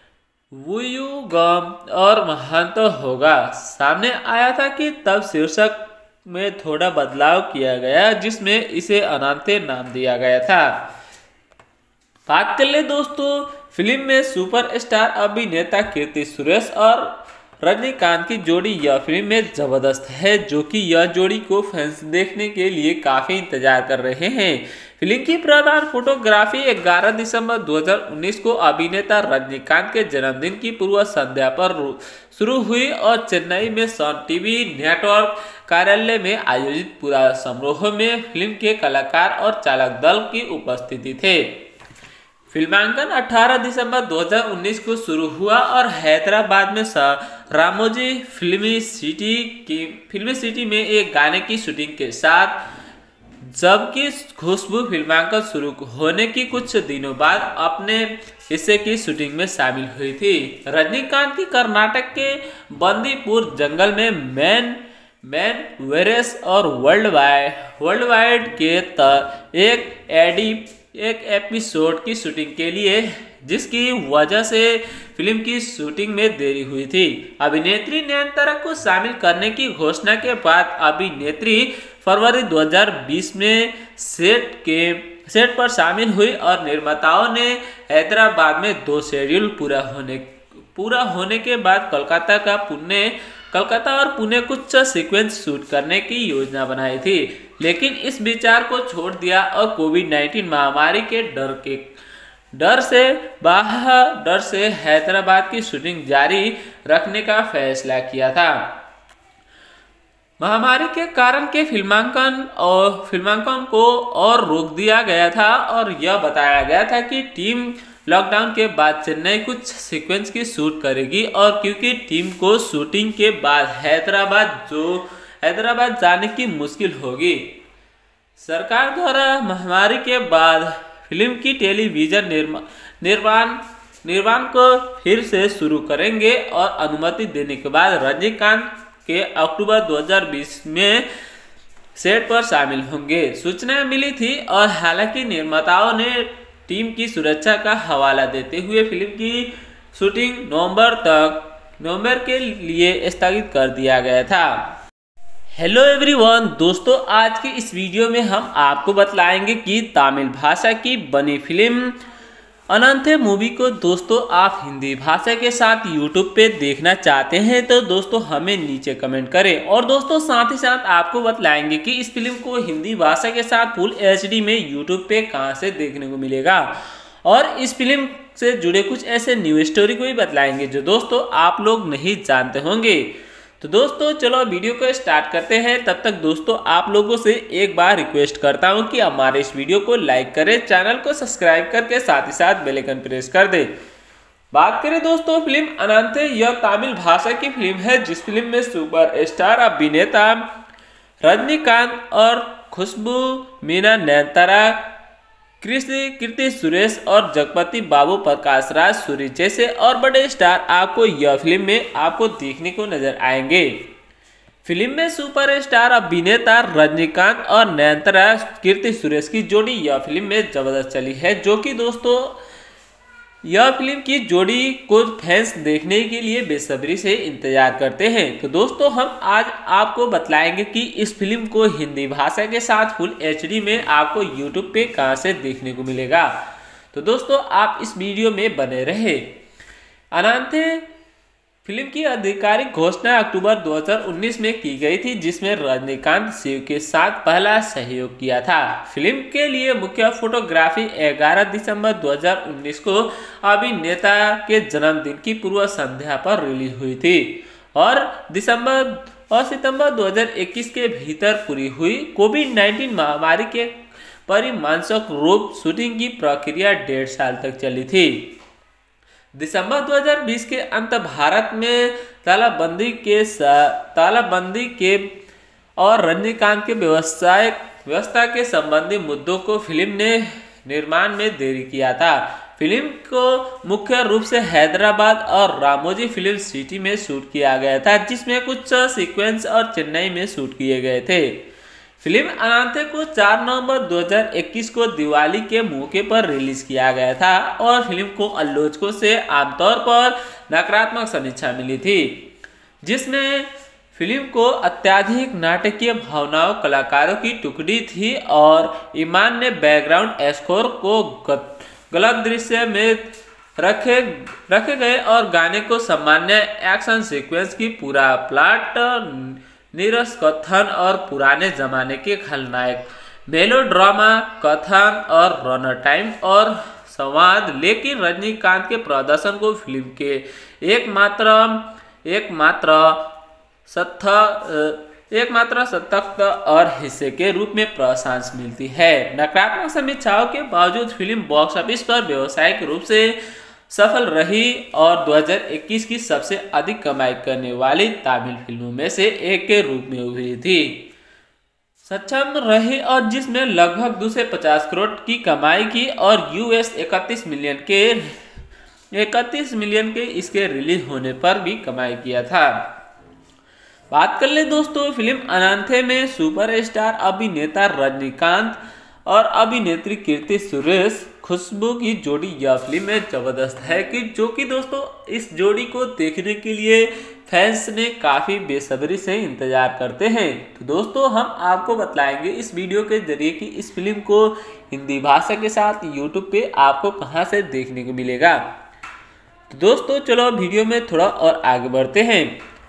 S1: वुयुगम और महंत होगा। सामने आया था कि तब शीर्षक में थोड़ा बदलाव किया गया जिसमें इसे अनान्थे नाम दिया गया था। बात कर ले दोस्तों फिल्म में सुपरस्टार अभिनेता कीर्ति सुरेश और रजनीकांत की जोड़ी यह फिल्म में जबरदस्त है, जो कि यह जोड़ी को फैंस देखने के लिए काफी इंतजार कर रहे हैं। फिल्म की प्रधान फोटोग्राफी ग्यारह दिसंबर दो हज़ार उन्नीस को अभिनेता रजनीकांत के जन्मदिन की पूर्व संध्या पर शुरू हुई और चेन्नई में सन टीवी नेटवर्क कार्यालय में आयोजित पूरा समारोह में फिल्म के कलाकार और चालक दल की उपस्थिति थे। फिल्मांकन अठारह दिसंबर दो हज़ार उन्नीस को शुरू हुआ और हैदराबाद में रामोजी फिल्मी सिटी की फिल्मी सिटी में एक गाने की शूटिंग के साथ, जबकि खुशबू फिल्मांकन शुरू होने की कुछ दिनों बाद अपने हिस्से की शूटिंग में शामिल हुई थी। रजनीकांत की कर्नाटक के बंदीपुर जंगल में मैन मैन वेरेस और वर्ल्ड वाइड वर्ल्ड वाइड के त एक एडी एक एपिसोड की शूटिंग के लिए, जिसकी वजह से फिल्म की शूटिंग में देरी हुई थी। अभिनेत्री नयनतारा को शामिल करने की घोषणा के बाद अभिनेत्री फरवरी दो हज़ार बीस में सेट के सेट पर शामिल हुई और निर्माताओं ने हैदराबाद में दो शेड्यूल पूरा होने पूरा होने के बाद कोलकाता का पुणे कलकत्ता और पुणे कुछ सीक्वेंस शूट करने की योजना बनाई थी, लेकिन इस विचार को छोड़ दिया और कोविड नाइन्टीन महामारी के डर के डर से बाहर डर से हैदराबाद की शूटिंग जारी रखने का फैसला किया था। महामारी के कारण के फिल्मांकन और फिल्मांकन को और रोक दिया गया था और यह बताया गया था कि टीम लॉकडाउन के बाद चेन्नई कुछ सीक्वेंस की शूट करेगी और क्योंकि टीम को शूटिंग के बाद हैदराबाद जो हैदराबाद जाने की मुश्किल होगी, सरकार द्वारा महामारी के बाद फिल्म की टेलीविजन निर्माण निर्माण को फिर से शुरू करेंगे और अनुमति देने के बाद रजनीकांत के अक्टूबर दो हज़ार बीस में सेट पर शामिल होंगे। सूचना मिली थी और हालांकि निर्माताओं ने टीम की सुरक्षा का हवाला देते हुए फिल्म की शूटिंग नवंबर तक नवंबर के लिए स्थगित कर दिया गया था। हेलो एवरीवन, दोस्तों आज की इस वीडियो में हम आपको बतलाएंगे कि तमिल भाषा की बनी फिल्म अनंथे मूवी को दोस्तों आप हिंदी भाषा के साथ यूट्यूब पे देखना चाहते हैं तो दोस्तों हमें नीचे कमेंट करें। और दोस्तों साथ ही साथ आपको बतलाएंगे कि इस फिल्म को हिंदी भाषा के साथ फुल एच डी में यूट्यूब पे कहां से देखने को मिलेगा और इस फिल्म से जुड़े कुछ ऐसे न्यू स्टोरी को भी बतलाएंगे जो दोस्तों आप लोग नहीं जानते होंगे। तो दोस्तों चलो वीडियो को स्टार्ट करते हैं। तब तक दोस्तों आप लोगों से एक बार रिक्वेस्ट करता हूं कि हमारे इस वीडियो को लाइक करें, चैनल को सब्सक्राइब करके साथ ही साथ बेल आइकन प्रेस कर दें। बात करें दोस्तों फिल्म अनंथे, यह तमिल भाषा की फिल्म है जिस फिल्म में सुपर स्टार अभिनेता रजनीकांत और खुशबू मीना, नयनतारा, कृषि कीर्ति सुरेश और जगपति बाबू, प्रकाश राज सूरी जैसे और बड़े स्टार आपको यह फिल्म में आपको देखने को नजर आएंगे। फिल्म में सुपर स्टार अभिनेता रजनीकांत और नयनतारा कीर्ति सुरेश की जोड़ी यह फिल्म में जबरदस्त चली है, जो कि दोस्तों यह फिल्म की जोड़ी को फैंस देखने के लिए बेसब्री से इंतजार करते हैं। तो दोस्तों हम आज आपको बतलाएंगे कि इस फिल्म को हिंदी भाषा के साथ फुल एचडी में आपको यूट्यूब पे कहां से देखने को मिलेगा। तो दोस्तों आप इस वीडियो में बने रहे। अनंथे फिल्म की आधिकारिक घोषणा अक्टूबर दो हज़ार उन्नीस में की गई थी, जिसमें रजनीकांत शिव के साथ पहला सहयोग किया था। फिल्म के लिए मुख्य फोटोग्राफी ग्यारह दिसंबर दो हज़ार उन्नीस को अभिनेता के जन्मदिन की पूर्व संध्या पर रिलीज हुई थी और दिसंबर और सितंबर दो हज़ार इक्कीस के भीतर पूरी हुई। कोविड नाइन्टीन महामारी के परिणामस्वरूप रूप शूटिंग की प्रक्रिया डेढ़ साल तक चली थी। दिसंबर दो हज़ार बीस के अंत भारत में तालाबंदी के तालाबंदी के और रजनीकांत के व्यवसाय व्यवस्था के संबंधी मुद्दों को फिल्म ने निर्माण में देरी किया था। फिल्म को मुख्य रूप से हैदराबाद और रामोजी फिल्म सिटी में शूट किया गया था, जिसमें कुछ सीक्वेंस और चेन्नई में शूट किए गए थे। फिल्म अनंथे को चार नवंबर दो हज़ार इक्कीस को दिवाली के मौके पर रिलीज किया गया था और फिल्म को आलोचकों से आमतौर पर नकारात्मक समीक्षा मिली थी, जिसमें फिल्म को अत्यधिक नाटकीय भावनाओं कलाकारों की टुकड़ी थी और ईमान ने बैकग्राउंड स्कोर को गलत दृश्य में रखे रखे गए और गाने को सामान्य एक्शन सीक्वेंस की पूरा प्लॉट, नीरस कथन और पुराने जमाने के खलनायक, मेलोड्रामा कथन और रनर टाइम और संवाद, लेकिन रजनीकांत के प्रदर्शन को फिल्म के एकमात्र एकमात्र सत्य एकमात्र सतत और हिस्से के रूप में प्रशंसा मिलती है। नकारात्मक समीक्षाओं के बावजूद फिल्म बॉक्स ऑफिस पर व्यावसायिक रूप से सफल रही और दो हज़ार इक्कीस की सबसे अधिक कमाई करने वाली तमिल फिल्मों में से एक के रूप में उभरी थी सक्षम रही और जिसमें लगभग दो सौ पचास करोड़ की कमाई की और यूएस इकतीस मिलियन के इकतीस मिलियन के इसके रिलीज होने पर भी कमाई किया था। बात कर ले दोस्तों फिल्म अनंथे में सुपरस्टार अभिनेता रजनीकांत और अभिनेत्री कीर्ति सुरेश खुशबू की जोड़ी यह फिल्म में जबरदस्त है कि जो कि दोस्तों इस जोड़ी को देखने के लिए फैंस ने काफ़ी बेसब्री से इंतजार करते हैं। तो दोस्तों हम आपको बतलाएंगे इस वीडियो के जरिए कि इस फिल्म को हिंदी भाषा के साथ यूट्यूब पे आपको कहां से देखने को मिलेगा। तो दोस्तों चलो वीडियो में थोड़ा और आगे बढ़ते हैं।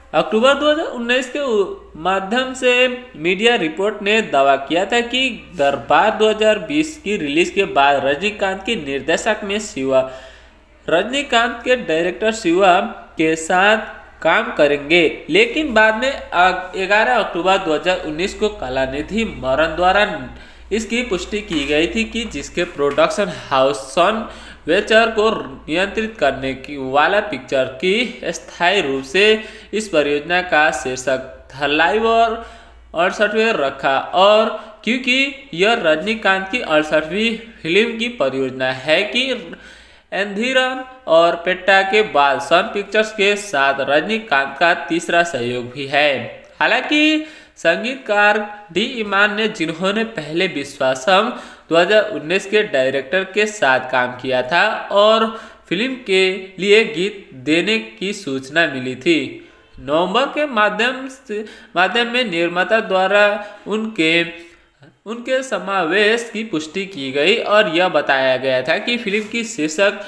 S1: अक्टूबर दो हज़ार उन्नीस के माध्यम से मीडिया रिपोर्ट ने दावा किया था कि दरबार दो हज़ार बीस की रिलीज के बाद रजनीकांत की निर्देशक में शिवा रजनीकांत के डायरेक्टर शिवा के साथ काम करेंगे, लेकिन बाद में ग्यारह अक्टूबर दो हज़ार उन्नीस को कलानिधि मारन द्वारा इसकी पुष्टि की गई थी कि जिसके प्रोडक्शन हाउस सन वेंचर को नियंत्रित करने की वाला पिक्चर की स्थायी रूप से इस परियोजना का शीर्षक द लाइव और अड़सठवें रखा, और क्योंकि यह रजनीकांत की अड़सठवीं फिल्म की परियोजना है कि एंधिरन और पेट्टा के बाद सन पिक्चर्स के साथ रजनीकांत का तीसरा सहयोग भी है। हालांकि संगीतकार डी इमान ने, जिन्होंने पहले विश्वासम दो हज़ार उन्नीस के डायरेक्टर के साथ काम किया था और फिल्म के लिए गीत देने की सूचना मिली थी, नवंबर के माध्यम से माध्यम में निर्माता द्वारा उनके उनके समावेश की पुष्टि की गई और यह बताया गया था कि फिल्म की शीर्षक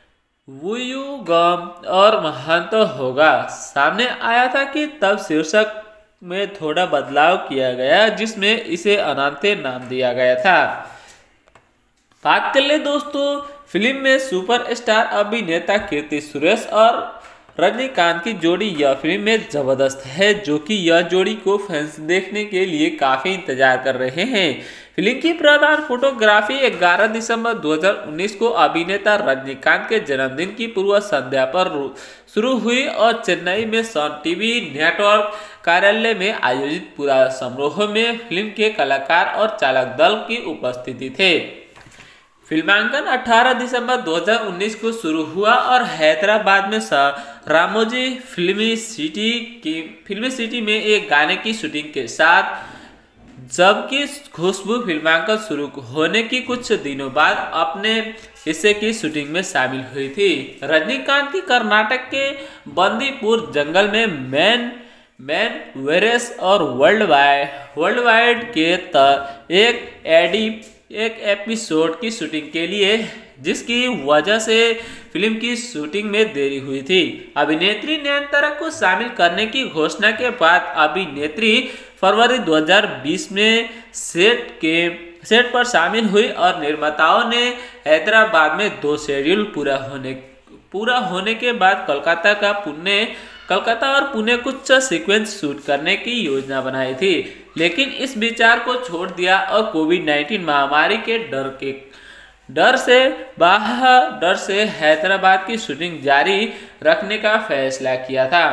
S1: वुयुगम और महांत होगा। सामने आया था कि तब शीर्षक में थोड़ा बदलाव किया गया, जिसमें इसे अनांते नाम दिया गया था। बात कर ले दोस्तों फिल्म में सुपरस्टार अभिनेता कीर्ति सुरेश और रजनीकांत की जोड़ी यह फिल्म में जबरदस्त है, जो कि यह जोड़ी को फैंस देखने के लिए काफी इंतजार कर रहे हैं। फिल्म की प्रधान फोटोग्राफी ग्यारह दिसंबर दो हज़ार उन्नीस को अभिनेता रजनीकांत के जन्मदिन की पूर्व संध्या पर शुरू हुई और चेन्नई में सन टीवी नेटवर्क कार्यालय में आयोजित पूरा समारोह में फिल्म के कलाकार और चालक दल की उपस्थिति थे। फिल्मांकन अठारह दिसंबर दो हज़ार उन्नीस को शुरू हुआ और हैदराबाद में रामोजी फिल्मी सिटी की फिल्मी सिटी में एक गाने की शूटिंग के साथ, जबकि खुशबू फिल्मांकन शुरू होने की कुछ दिनों बाद अपने हिस्से की शूटिंग में शामिल हुई थी। रजनीकांत की कर्नाटक के बंदीपुर जंगल में मैन मैन वेरेस और वर्ल्ड वाइड वर्ल्ड वाइड के तर एक एडी एक एपिसोड की शूटिंग के लिए, जिसकी वजह से फिल्म की शूटिंग में देरी हुई थी। अभिनेत्री नयनतारा को शामिल करने की घोषणा के बाद अभिनेत्री फरवरी दो हज़ार बीस में सेट के सेट पर शामिल हुई और निर्माताओं ने हैदराबाद में दो शेड्यूल पूरा होने पूरा होने के बाद कोलकाता का पुणे कोलकाता और पुणे कुछ सीक्वेंस शूट करने की योजना बनाई थी, लेकिन इस विचार को छोड़ दिया और कोविड नाइन्टीन महामारी के डर के डर से बाहर डर से हैदराबाद की शूटिंग जारी रखने का फैसला किया था।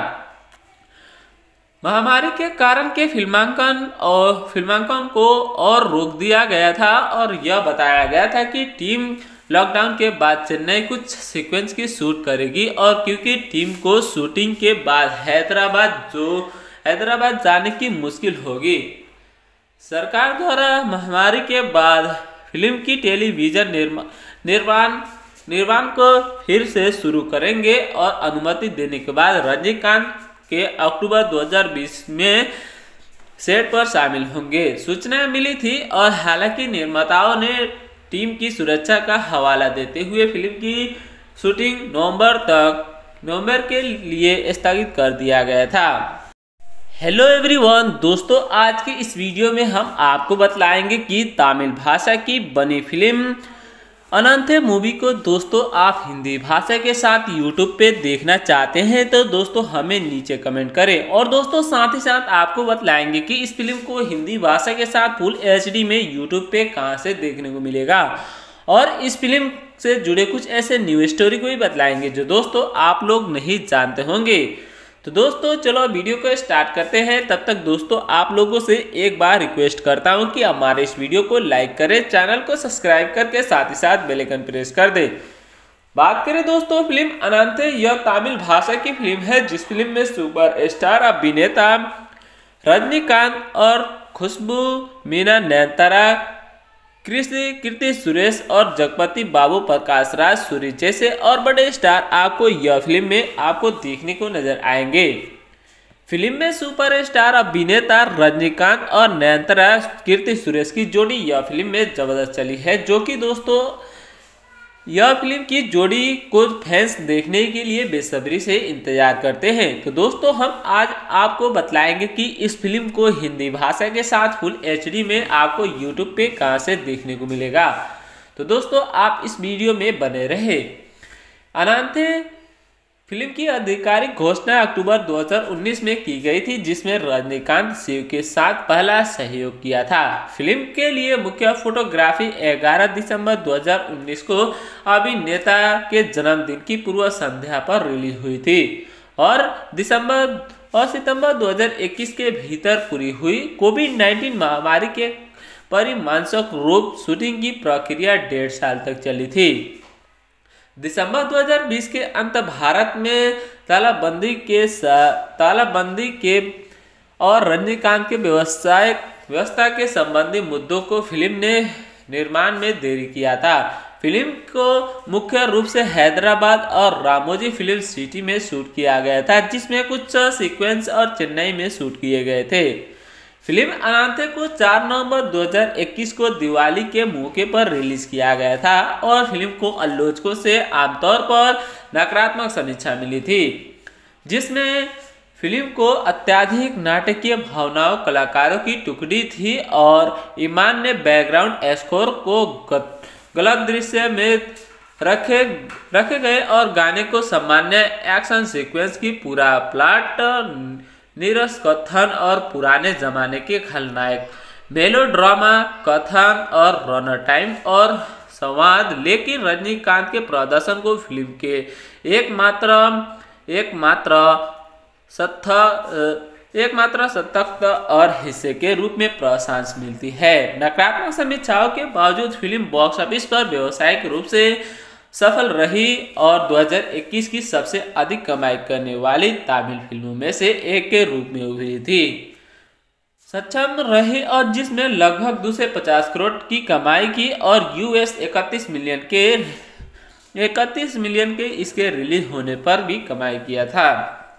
S1: महामारी के कारण के फिल्मांकन और फिल्मांकन को और रोक दिया गया था और यह बताया गया था कि टीम लॉकडाउन के बाद चेन्नई कुछ सीक्वेंस की शूट करेगी, और क्योंकि टीम को शूटिंग के बाद हैदराबाद जो हैदराबाद जाने की मुश्किल होगी, सरकार द्वारा महामारी के बाद फिल्म की टेलीविजन निर्मा, निर्माण निर्माण को फिर से शुरू करेंगे और अनुमति देने के बाद रजनीकांत के अक्टूबर दो हज़ार बीस में सेट पर शामिल होंगे, सूचना मिली थी। और हालांकि निर्माताओं ने टीम की सुरक्षा का हवाला देते हुए फिल्म की शूटिंग नवंबर तक नवंबर के लिए स्थगित कर दिया गया था। हेलो एवरीवन दोस्तों, आज की इस वीडियो में हम आपको बतलाएंगे कि तमिल भाषा की बनी फिल्म अनंते मूवी को दोस्तों आप हिंदी भाषा के साथ यूट्यूब पे देखना चाहते हैं तो दोस्तों हमें नीचे कमेंट करें। और दोस्तों साथ ही साथ आपको बतलाएंगे कि इस फिल्म को हिंदी भाषा के साथ फुल एच डी में यूट्यूब पे कहां से देखने को मिलेगा, और इस फिल्म से जुड़े कुछ ऐसे न्यू स्टोरी को भी बतलाएंगे जो दोस्तों आप लोग नहीं जानते होंगे। तो दोस्तों चलो वीडियो को स्टार्ट करते हैं। तब तक दोस्तों आप लोगों से एक बार रिक्वेस्ट करता हूं कि हमारे इस वीडियो को लाइक करें, चैनल को सब्सक्राइब करके साथ ही साथ बेल आइकन प्रेस कर दें। बात करें दोस्तों फिल्म अनंते, यह तमिल भाषा की फिल्म है जिस फिल्म में सुपर स्टार अभिनेता रजनीकांत और खुशबू मीना, नयनतारा, कीर्ति सुरेश और जगपति बाबू, प्रकाश राज सूरी जैसे और बड़े स्टार आपको यह फिल्म में आपको देखने को नजर आएंगे। फिल्म में सुपर स्टार अभिनेता रजनीकांत और नयनतारा कीर्ति सुरेश की जोड़ी यह फिल्म में जबरदस्त चली है, जो कि दोस्तों यह फिल्म की जोड़ी को फैंस देखने के लिए बेसब्री से इंतजार करते हैं। तो दोस्तों हम आज आपको बतलाएंगे कि इस फिल्म को हिंदी भाषा के साथ फुल एचडी में आपको यूट्यूब पे कहां से देखने को मिलेगा। तो दोस्तों आप इस वीडियो में बने रहे। अनान्थे फिल्म की आधिकारिक घोषणा अक्टूबर दो हज़ार उन्नीस में की गई थी, जिसमें रजनीकांत शिव के साथ पहला सहयोग किया था। फिल्म के लिए मुख्य फोटोग्राफी ग्यारह दिसंबर दो हज़ार उन्नीस को अभिनेता के जन्मदिन की पूर्व संध्या पर रिलीज हुई थी और दिसंबर और सितंबर दो हज़ार इक्कीस के भीतर पूरी हुई। कोविड नाइन्टीन महामारी के परिणामस्वरूप रूप शूटिंग की प्रक्रिया डेढ़ साल तक चली थी। दिसंबर दो हज़ार बीस के अंत भारत में तालाबंदी के तालाबंदी के और रजनीकांत के व्यवसाय व्यवस्था के संबंधी मुद्दों को फिल्म ने निर्माण में देरी किया था। फिल्म को मुख्य रूप से हैदराबाद और रामोजी फिल्म सिटी में शूट किया गया था, जिसमें कुछ सीक्वेंस और चेन्नई में शूट किए गए थे। फिल्म अनान्थे को चार नवंबर दो हज़ार इक्कीस को दिवाली के मौके पर रिलीज किया गया था और फिल्म को आलोचकों से आमतौर पर नकारात्मक समीक्षा मिली थी, जिसमें फिल्म को अत्यधिक नाटकीय भावनाओं कलाकारों की टुकड़ी थी और ईमान ने बैकग्राउंड स्कोर को गलत दृश्य में रखे रखे गए और गाने को सामान्य एक्शन सीक्वेंस की पूरा प्लॉट नीरस कथन और पुराने जमाने के खलनायक मेलोड्रामा कथन और रनर टाइम और संवाद, लेकिन रजनीकांत के प्रदर्शन को फिल्म के एकमात्र एकमात्र सत्य एकमात्र सतत और हिस्से के रूप में प्रशंसा मिलती है। नकारात्मक समीक्षाओं के बावजूद फिल्म बॉक्स ऑफिस पर व्यावसायिक रूप से सफल रही और दो हज़ार इक्कीस की सबसे अधिक कमाई करने वाली तमिल फिल्मों में से एक के रूप में उभरी थी सक्षम रही और जिसमें लगभग दो सौ पचास करोड़ की कमाई की और यूएस इकतीस मिलियन के इकतीस मिलियन के इसके रिलीज होने पर भी कमाई किया था।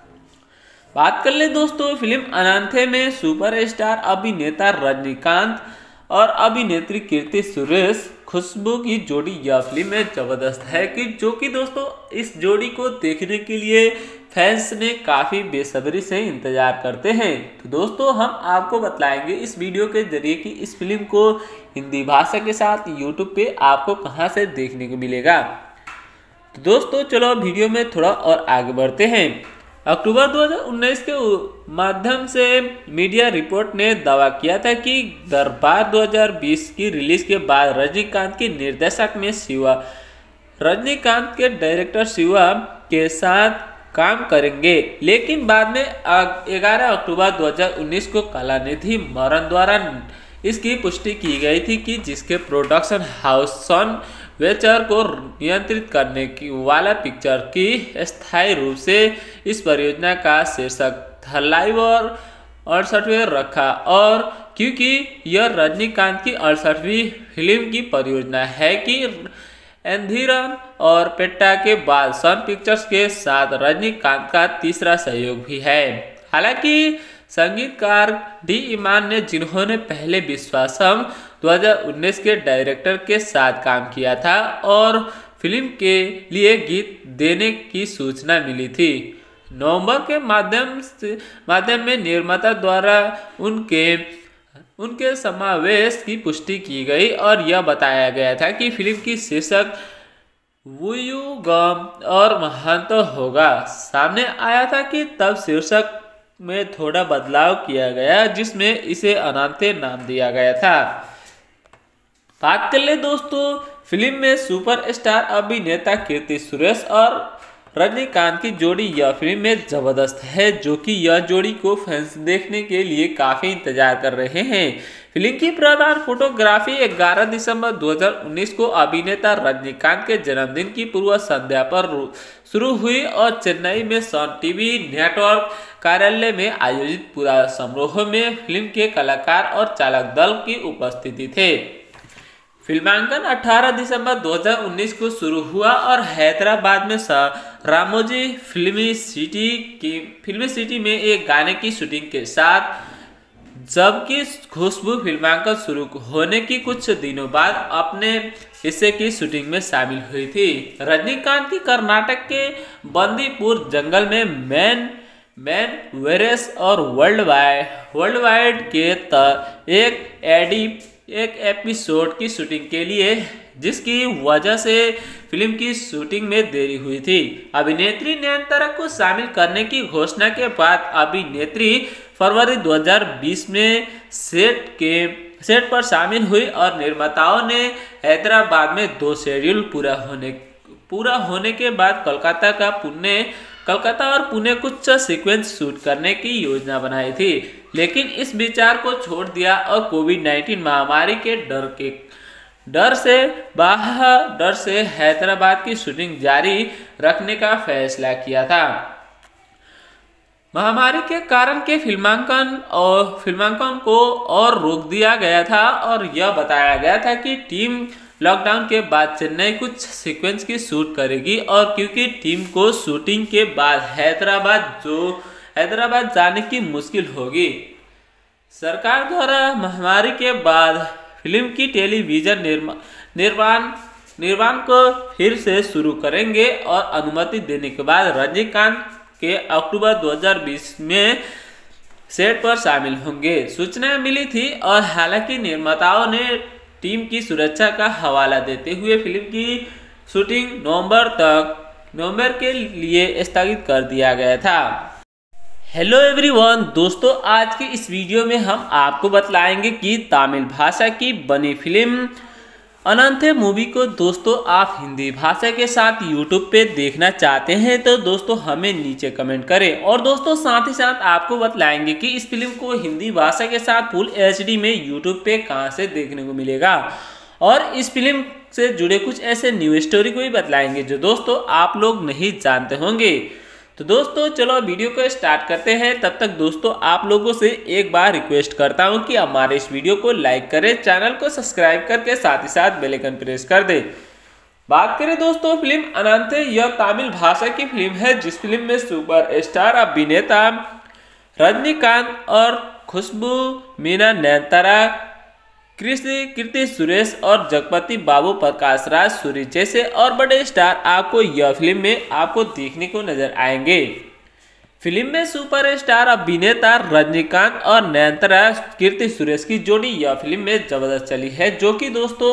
S1: बात कर ले दोस्तों फिल्म अनान्थे में सुपरस्टार अभिनेता रजनीकांत और अभिनेत्री कीर्ति सुरेश खुशबू की जोड़ी यह फिल्म में जबरदस्त है कि जो कि दोस्तों इस जोड़ी को देखने के लिए फैंस ने काफ़ी बेसब्री से इंतजार करते हैं। तो दोस्तों हम आपको बतलाएंगे इस वीडियो के जरिए कि इस फिल्म को हिंदी भाषा के साथ यूट्यूब पे आपको कहां से देखने को मिलेगा। तो दोस्तों चलो वीडियो में थोड़ा और आगे बढ़ते हैं। अक्टूबर दो हज़ार उन्नीस के माध्यम से मीडिया रिपोर्ट ने दावा किया था कि दरबार दो हज़ार बीस की रिलीज के बाद रजनीकांत के निर्देशक में शिवा रजनीकांत के डायरेक्टर शिवा के साथ काम करेंगे, लेकिन बाद में ग्यारह अक्टूबर दो हज़ार उन्नीस को कलानिधि मारन द्वारा इसकी पुष्टि की गई थी कि जिसके प्रोडक्शन हाउस सन वेंचर को नियंत्रित करने की वाला पिक्चर की स्थायी रूप से इस परियोजना का शीर्षक था लाइव और अड़सठवें रखा और क्योंकि यह रजनीकांत की अड़सठवीं फिल्म की परियोजना है कि एंधिरन और पेट्टा के बाद सन पिक्चर्स के साथ रजनीकांत का तीसरा सहयोग भी है। हालांकि संगीतकार डी ईमान ने जिन्होंने पहले विश्वासम दो हज़ार उन्नीस के डायरेक्टर के साथ काम किया था और फिल्म के लिए गीत देने की सूचना मिली थी, नवंबर के माध्यम से माध्यम में निर्माता द्वारा उनके उनके समावेश की पुष्टि की गई और यह बताया गया था कि फिल्म की शीर्षक वुयुगम और महंत होगा। सामने आया था कि तब शीर्षक में थोड़ा बदलाव किया गया, जिसमें इसे अनान्थे नाम दिया गया था। बात कर ले दोस्तों फिल्म में सुपरस्टार अभिनेता कीर्ति सुरेश और रजनीकांत की जोड़ी यह फिल्म में जबरदस्त है, जो कि यह जोड़ी को फैंस देखने के लिए काफी इंतजार कर रहे हैं। फिल्म की प्रधान फोटोग्राफी ग्यारह दिसंबर दो हज़ार उन्नीस को अभिनेता रजनीकांत के जन्मदिन की पूर्व संध्या पर शुरू हुई और चेन्नई में सन टीवी नेटवर्क कार्यालय में आयोजित पूरा समारोह में फिल्म के कलाकार और चालक दल की उपस्थिति थे। फिल्मांकन अठारह दिसंबर दो हज़ार उन्नीस को शुरू हुआ और हैदराबाद में रामोजी फिल्मी सिटी की फिल्मी सिटी में एक गाने की शूटिंग के साथ जबकि खुशबू फिल्मांकन शुरू होने की कुछ दिनों बाद अपने हिस्से की शूटिंग में शामिल हुई थी। रजनीकांत की कर्नाटक के बंदीपुर जंगल में मैन मैन वेरेस और वर्ल्ड वाइड वर्ल्ड वाइड के त एक एडी एक एपिसोड की शूटिंग के लिए, जिसकी वजह से फिल्म की शूटिंग में देरी हुई थी। अभिनेत्री नयनतारा को शामिल करने की घोषणा के बाद अभिनेत्री फरवरी दो हज़ार बीस में सेट के सेट पर शामिल हुई और निर्माताओं ने हैदराबाद में दो शेड्यूल पूरा होने पूरा होने के बाद कोलकाता का पुणे कोलकाता और पुणे कुछ सीक्वेंस शूट करने की योजना बनाई थी, लेकिन इस विचार को छोड़ दिया और कोविड नाइन्टीन महामारी के डर के डर से बाहर डर से हैदराबाद की शूटिंग जारी रखने का फैसला किया था। महामारी के कारण के फिल्मांकन और फिल्मांकन को और रोक दिया गया था और यह बताया गया था कि टीम लॉकडाउन के बाद चेन्नई कुछ सीक्वेंस की शूट करेगी, और क्योंकि टीम को शूटिंग के बाद हैदराबाद जो हैदराबाद जाने की मुश्किल होगी, सरकार द्वारा महामारी के बाद फिल्म की टेलीविजन निर्माण निर्माण को फिर से शुरू करेंगे और अनुमति देने के बाद रजनीकांत के अक्टूबर दो हज़ार बीस में सेट पर शामिल होंगे, सूचना मिली थी। और हालांकि निर्माताओं ने टीम की सुरक्षा का हवाला देते हुए फिल्म की शूटिंग नवंबर तक नवंबर के लिए स्थगित कर दिया गया था। हेलो एवरीवन, दोस्तों आज की इस वीडियो में हम आपको बतलाएंगे कि तमिल भाषा की बनी फिल्म अनंथे मूवी को दोस्तों आप हिंदी भाषा के साथ यूट्यूब पे देखना चाहते हैं तो दोस्तों हमें नीचे कमेंट करें। और दोस्तों साथ ही साथ आपको बतलाएंगे कि इस फिल्म को हिंदी भाषा के साथ फुल एच डी में यूट्यूब पे कहां से देखने को मिलेगा, और इस फिल्म से जुड़े कुछ ऐसे न्यू स्टोरी को भी बतलाएंगे जो दोस्तों आप लोग नहीं जानते होंगे। तो दोस्तों चलो वीडियो को स्टार्ट करते हैं। तब तक दोस्तों आप लोगों से एक बार रिक्वेस्ट करता हूं कि हमारे इस वीडियो को लाइक करें, चैनल को सब्सक्राइब करके साथ ही साथ बेल आइकन प्रेस कर दें। बात करें दोस्तों फिल्म अनंथे, यह तमिल भाषा की फिल्म है जिस फिल्म में सुपर स्टार अभिनेता रजनीकांत और खुशबू मीना, नयनतारा, कृषि कीर्ति सुरेश और जगपति बाबू, प्रकाश राज, सूरी जैसे और बड़े स्टार आपको यह फिल्म में आपको देखने को नजर आएंगे। फिल्म में सुपर स्टार अभिनेता रजनीकांत और नयनतारा, कीर्ति सुरेश की जोड़ी यह फिल्म में जबरदस्त चली है, जो कि दोस्तों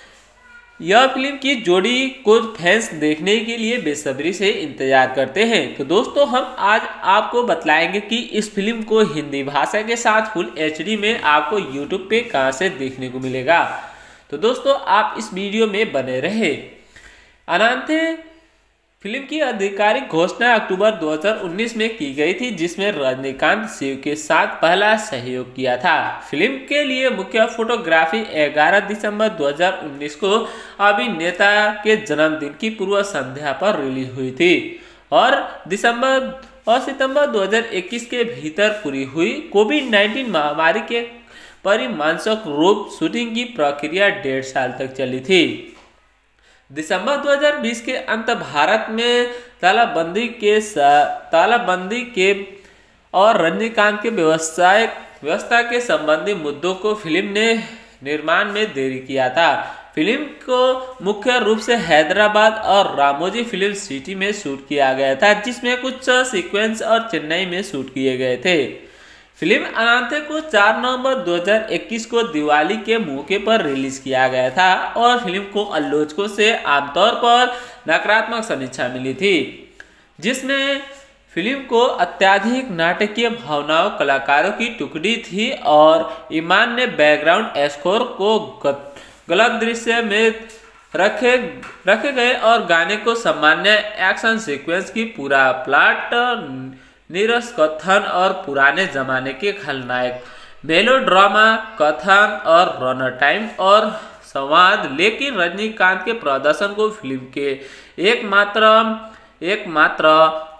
S1: यह फिल्म की जोड़ी को फैंस देखने के लिए बेसब्री से इंतजार करते हैं। तो दोस्तों हम आज आपको बतलाएंगे कि इस फिल्म को हिंदी भाषा के साथ फुल एच डी में आपको यूट्यूब पे कहां से देखने को मिलेगा। तो दोस्तों आप इस वीडियो में बने रहे। अनंथे फिल्म की आधिकारिक घोषणा अक्टूबर दो हज़ार उन्नीस में की गई थी, जिसमें रजनीकांत शिव के साथ पहला सहयोग किया था। फिल्म के लिए मुख्य फोटोग्राफी ग्यारह दिसंबर दो हज़ार उन्नीस को अभिनेता के जन्मदिन की पूर्व संध्या पर रिलीज हुई थी और दिसंबर और सितंबर दो हज़ार इक्कीस के भीतर पूरी हुई। कोविड नाइन्टीन महामारी के परिणामस्वरूप रूप शूटिंग की प्रक्रिया डेढ़ साल तक चली थी। दिसंबर दो हज़ार बीस के अंत भारत में तालाबंदी के तालाबंदी के और रजनीकांत के व्यवसायिक व्यवस्था के संबंधी मुद्दों को फिल्म ने निर्माण में देरी किया था। फिल्म को मुख्य रूप से हैदराबाद और रामोजी फिल्म सिटी में शूट किया गया था, जिसमें कुछ सीक्वेंस और चेन्नई में शूट किए गए थे। फिल्म अनंथे को चार नवंबर दो हज़ार इक्कीस को दिवाली के मौके पर रिलीज किया गया था और फिल्म को आलोचकों से आमतौर पर नकारात्मक समीक्षा मिली थी, जिसमें फिल्म को अत्यधिक नाटकीय भावनाओं कलाकारों की टुकड़ी थी और ईमान ने बैकग्राउंड स्कोर को गलत दृश्य में रखे रखे गए और गाने को सामान्य एक्शन सीक्वेंस की पूरा प्लॉट, नीरस कथन और पुराने जमाने के खलनायक, मेलोड्रामा कथन और रनर टाइम और संवाद, लेकिन रजनीकांत के प्रदर्शन को फिल्म के एकमात्र एकमात्र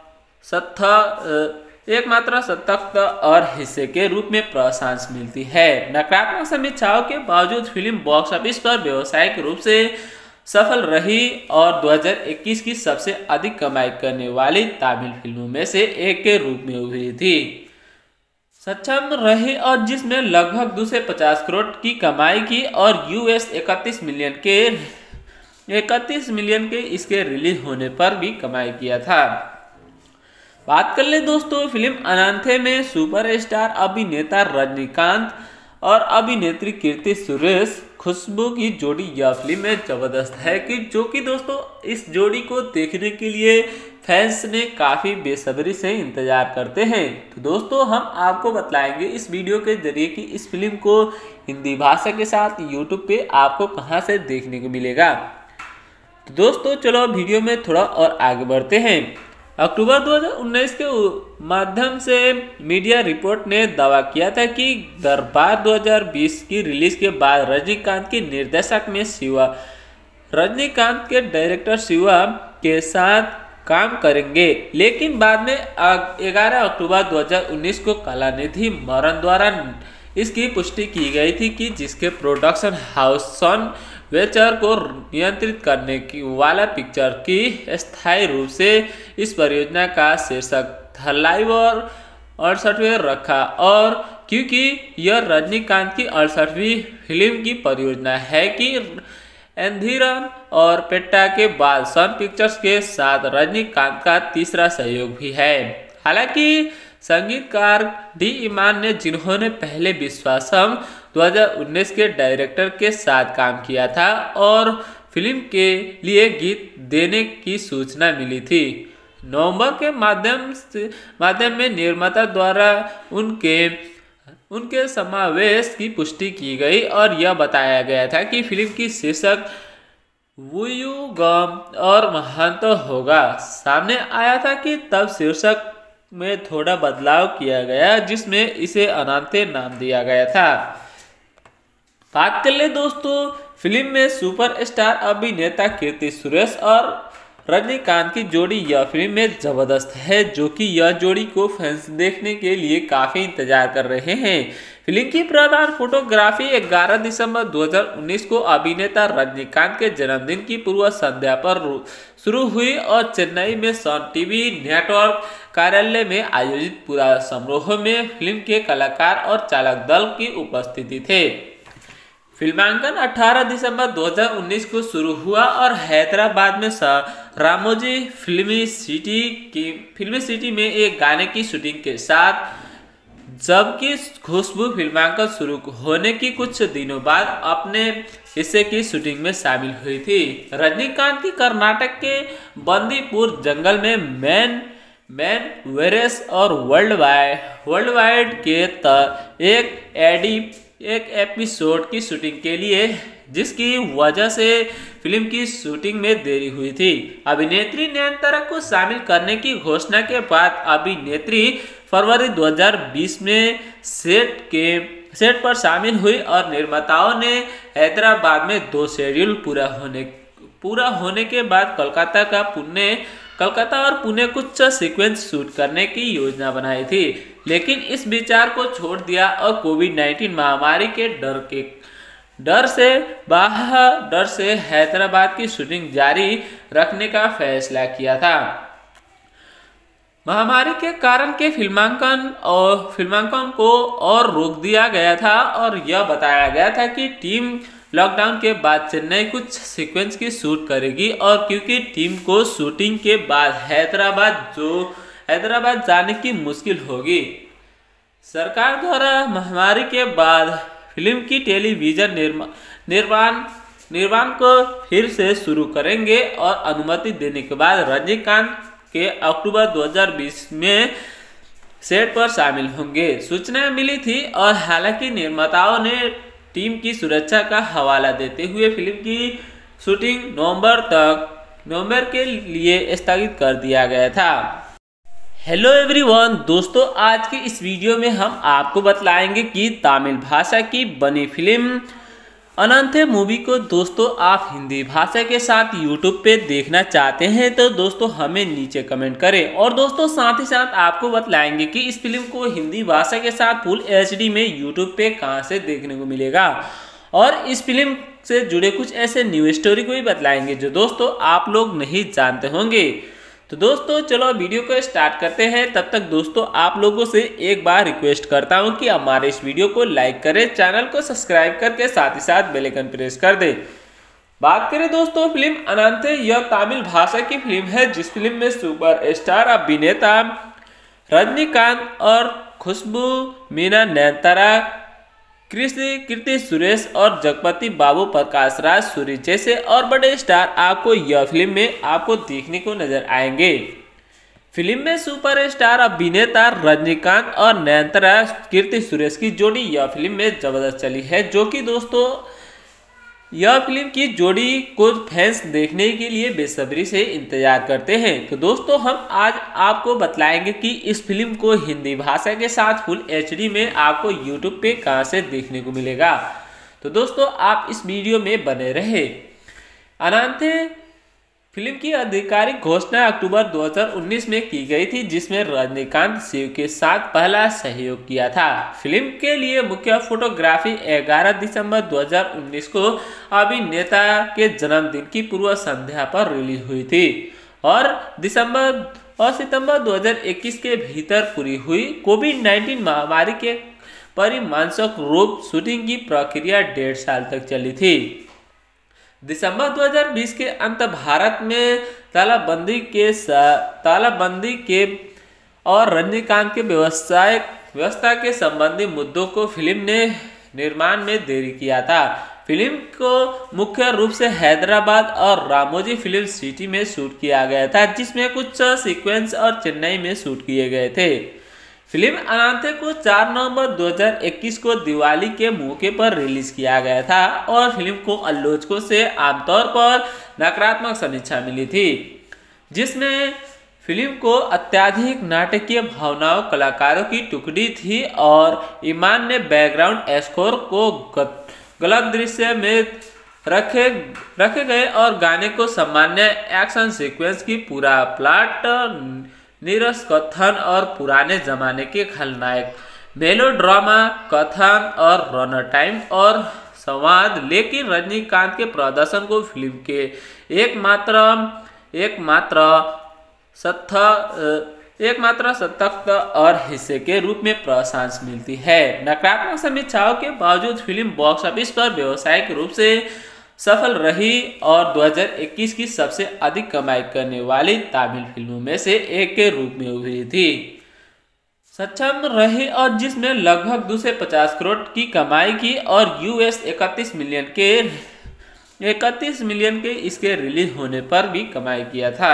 S1: सत्य एकमात्र सतत और हिस्से के रूप में प्रशंसा मिलती है। नकारात्मक समीक्षाओं के बावजूद फिल्म बॉक्स ऑफिस पर व्यावसायिक रूप से सफल रही और दो हज़ार इक्कीस की सबसे अधिक कमाई करने वाली तमिल फिल्मों में से एक के रूप में उभरी थी। सक्षम रहे और जिसमें लगभग दो सौ पचास करोड़ की कमाई की और यूएस इकतीस मिलियन के इकतीस मिलियन के इसके रिलीज होने पर भी कमाई किया था। बात कर ले दोस्तों फिल्म अनंथे में सुपरस्टार अभिनेता रजनीकांत और अभिनेत्री कीर्ति सुरेश खुशबू की जोड़ी यह फिल्म में जबरदस्त है कि जो कि दोस्तों इस जोड़ी को देखने के लिए फैंस ने काफ़ी बेसब्री से इंतजार करते हैं। तो दोस्तों हम आपको बतलाएंगे इस वीडियो के जरिए कि इस फिल्म को हिंदी भाषा के साथ यूट्यूब पे आपको कहां से देखने को मिलेगा। तो दोस्तों चलो वीडियो में थोड़ा और आगे बढ़ते हैं। अक्टूबर दो हज़ार उन्नीस के माध्यम से मीडिया रिपोर्ट ने दावा किया था कि दरबार दो हज़ार बीस की रिलीज के बाद रजनीकांत के निर्देशक में शिवा रजनीकांत के डायरेक्टर शिवा के साथ काम करेंगे, लेकिन बाद में ग्यारह अक्टूबर दो हज़ार उन्नीस को कलानिधि मारन द्वारा इसकी पुष्टि की गई थी कि जिसके प्रोडक्शन हाउस सन वेचर को नियंत्रित करने की वाला पिक्चर की स्थायी रूप से इस परियोजना का शीर्षक द लाइव और अड़सठवें रखा और क्योंकि यह रजनीकांत की अड़सठवीं फिल्म की परियोजना है कि एंधिरन और पेट्टा के बाद सन पिक्चर्स के साथ रजनीकांत का तीसरा सहयोग भी है। हालांकि संगीतकार डी इमान ने जिन्होंने पहले विश्वासम दो हज़ार उन्नीस के डायरेक्टर के साथ काम किया था और फिल्म के लिए गीत देने की सूचना मिली थी, नवंबर के माध्यम से माध्यम में निर्माता द्वारा उनके उनके समावेश की पुष्टि की गई और यह बताया गया था कि फिल्म की शीर्षक वुयू गम और महान तो होगा। सामने आया था कि तब शीर्षक में थोड़ा बदलाव किया गया जिसमें इसे अनंथे नाम दिया गया था। बात कर ले दोस्तों फिल्म में सुपरस्टार अभिनेता कीर्ति सुरेश और रजनीकांत की जोड़ी यह फिल्म में जबरदस्त है, जो कि यह जोड़ी को फैंस देखने के लिए काफी इंतजार कर रहे हैं। फिल्म की प्रधान फोटोग्राफी ग्यारह दिसंबर दो हज़ार उन्नीस को अभिनेता रजनीकांत के जन्मदिन की पूर्व संध्या पर शुरू हुई और चेन्नई में सन टीवी नेटवर्क कार्यालय में आयोजित पूरा समारोह में फिल्म के कलाकार और चालक दल की उपस्थिति थे। फिल्मांकन अठारह दिसंबर दो हज़ार उन्नीस को शुरू हुआ और हैदराबाद में रामोजी फिल्मी सिटी की फिल्मी सिटी में एक गाने की शूटिंग के साथ, जबकि खुशबू फिल्मांकन शुरू होने की कुछ दिनों बाद अपने हिस्से की शूटिंग में शामिल हुई थी। रजनीकांत की कर्नाटक के बंदीपुर जंगल में मैन मैन वेरेस और वर्ल्ड वाइड वर्ल्ड वाइड के त एक एडी एक एपिसोड की शूटिंग के लिए, जिसकी वजह से फिल्म की शूटिंग में देरी हुई थी। अभिनेत्री नयनतारा को शामिल करने की घोषणा के बाद अभिनेत्री फरवरी दो हज़ार बीस में सेट के सेट पर शामिल हुई और निर्माताओं ने हैदराबाद में दो शेड्यूल पूरा होने पूरा होने के बाद कोलकाता का पुणे कोलकाता और पुणे कुछ सीक्वेंस शूट करने की योजना बनाई थी, लेकिन इस विचार को छोड़ दिया और कोविड नाइन्टीन महामारी के डर के डर से बाहर डर से हैदराबाद की शूटिंग जारी रखने का फैसला किया था। महामारी के कारण के फिल्मांकन और फिल्मांकन को और रोक दिया गया था और यह बताया गया था कि टीम लॉकडाउन के बाद चेन्नई कुछ सीक्वेंस की शूट करेगी और क्योंकि टीम को शूटिंग के बाद हैदराबाद जो हैदराबाद जाने की मुश्किल होगी, सरकार द्वारा महामारी के बाद फिल्म की टेलीविजन निर्माण निर्माण को फिर से शुरू करेंगे और अनुमति देने के बाद रजनीकांत के अक्टूबर दो हज़ार बीस में सेट पर शामिल होंगे, सूचना मिली थी। और हालांकि निर्माताओं ने टीम की सुरक्षा का हवाला देते हुए फिल्म की शूटिंग नवंबर तक नवंबर के लिए स्थगित कर दिया गया था। हेलो एवरीवन दोस्तों, आज की इस वीडियो में हम आपको बतलाएंगे कि तमिल भाषा की बनी फिल्म अनंथे मूवी को दोस्तों आप हिंदी भाषा के साथ यूट्यूब पे देखना चाहते हैं तो दोस्तों हमें नीचे कमेंट करें। और दोस्तों साथ ही साथ आपको बतलाएंगे कि इस फिल्म को हिंदी भाषा के साथ फुल एच डी में यूट्यूब पे कहां से देखने को मिलेगा और इस फिल्म से जुड़े कुछ ऐसे न्यू स्टोरी को भी बतलाएंगे जो दोस्तों आप लोग नहीं जानते होंगे। तो दोस्तों चलो वीडियो को स्टार्ट करते हैं। तब तक दोस्तों आप लोगों से एक बार रिक्वेस्ट करता हूं कि हमारे इस वीडियो को लाइक करें, चैनल को सब्सक्राइब करके साथ ही साथ बेल आइकन प्रेस कर दें। बात करें दोस्तों फिल्म अनंते, यह तमिल भाषा की फिल्म है जिस फिल्म में सुपर स्टार अभिनेता रजनीकांत और खुशबू मीना, नयनतारा, कीर्ति सुरेश और जगपति बाबू, प्रकाश राज सूरी जैसे और बड़े स्टार आपको यह फिल्म में आपको देखने को नजर आएंगे। फिल्म में सुपर स्टार अभिनेता रजनीकांत और नयनतारा, कीर्ति सुरेश की जोड़ी यह फिल्म में जबरदस्त चली है, जो कि दोस्तों यह फिल्म की जोड़ी को फैंस देखने के लिए बेसब्री से इंतजार करते हैं। तो दोस्तों हम आज आपको बतलाएंगे कि इस फिल्म को हिंदी भाषा के साथ फुल एचडी में आपको यूट्यूब पे कहां से देखने को मिलेगा। तो दोस्तों आप इस वीडियो में बने रहे। अनंते फिल्म की आधिकारिक घोषणा अक्टूबर दो हज़ार उन्नीस में की गई थी, जिसमें रजनीकांत शिव के साथ पहला सहयोग किया था। फिल्म के लिए मुख्य फोटोग्राफी ग्यारह दिसंबर दो हज़ार उन्नीस को अभिनेता के जन्मदिन की पूर्व संध्या पर रिलीज हुई थी और दिसंबर और सितंबर दो हज़ार इक्कीस के भीतर पूरी हुई। कोविड नाइन्टीन महामारी के परिणामस्वरूप रूप शूटिंग की प्रक्रिया डेढ़ साल तक चली थी। दिसंबर दो हज़ार बीस के अंत भारत में तालाबंदी के तालाबंदी के और रजनीकांत के व्यवसाय व्यवस्था के संबंधी मुद्दों को फिल्म ने निर्माण में देरी किया था। फिल्म को मुख्य रूप से हैदराबाद और रामोजी फिल्म सिटी में शूट किया गया था, जिसमें कुछ सीक्वेंस और चेन्नई में शूट किए गए थे। फिल्म अनंते को चार नवंबर दो हज़ार इक्कीस को दिवाली के मौके पर रिलीज किया गया था और फिल्म को आलोचकों से आमतौर पर नकारात्मक समीक्षा मिली थी, जिसमें फिल्म को अत्यधिक नाटकीय भावनाओं, कलाकारों की टुकड़ी थी और ईमान ने बैकग्राउंड स्कोर को गलत दृश्य में रखे रखे गए और गाने को सामान्य एक्शन सीक्वेंस की पूरा प्लॉट, नीरस कथन और पुराने जमाने के खलनायक, मेलोड्रामा कथन और रनर टाइम और संवाद। लेकिन रजनीकांत के प्रदर्शन को फिल्म के एकमात्र एकमात्र सत्य एकमात्र सतत और हिस्से के रूप में प्रशंसा मिलती है। नकारात्मक समीक्षाओं के बावजूद फिल्म बॉक्स ऑफिस पर व्यावसायिक रूप से सफल रही और दो हज़ार इक्कीस की सबसे अधिक कमाई करने वाली तमिल फिल्मों में से एक के रूप में उभरी थी सक्षम रही और जिसमें लगभग दो सौ पचास करोड़ की कमाई की और यूएस इकतीस मिलियन के इकतीस मिलियन के इसके रिलीज होने पर भी कमाई किया था।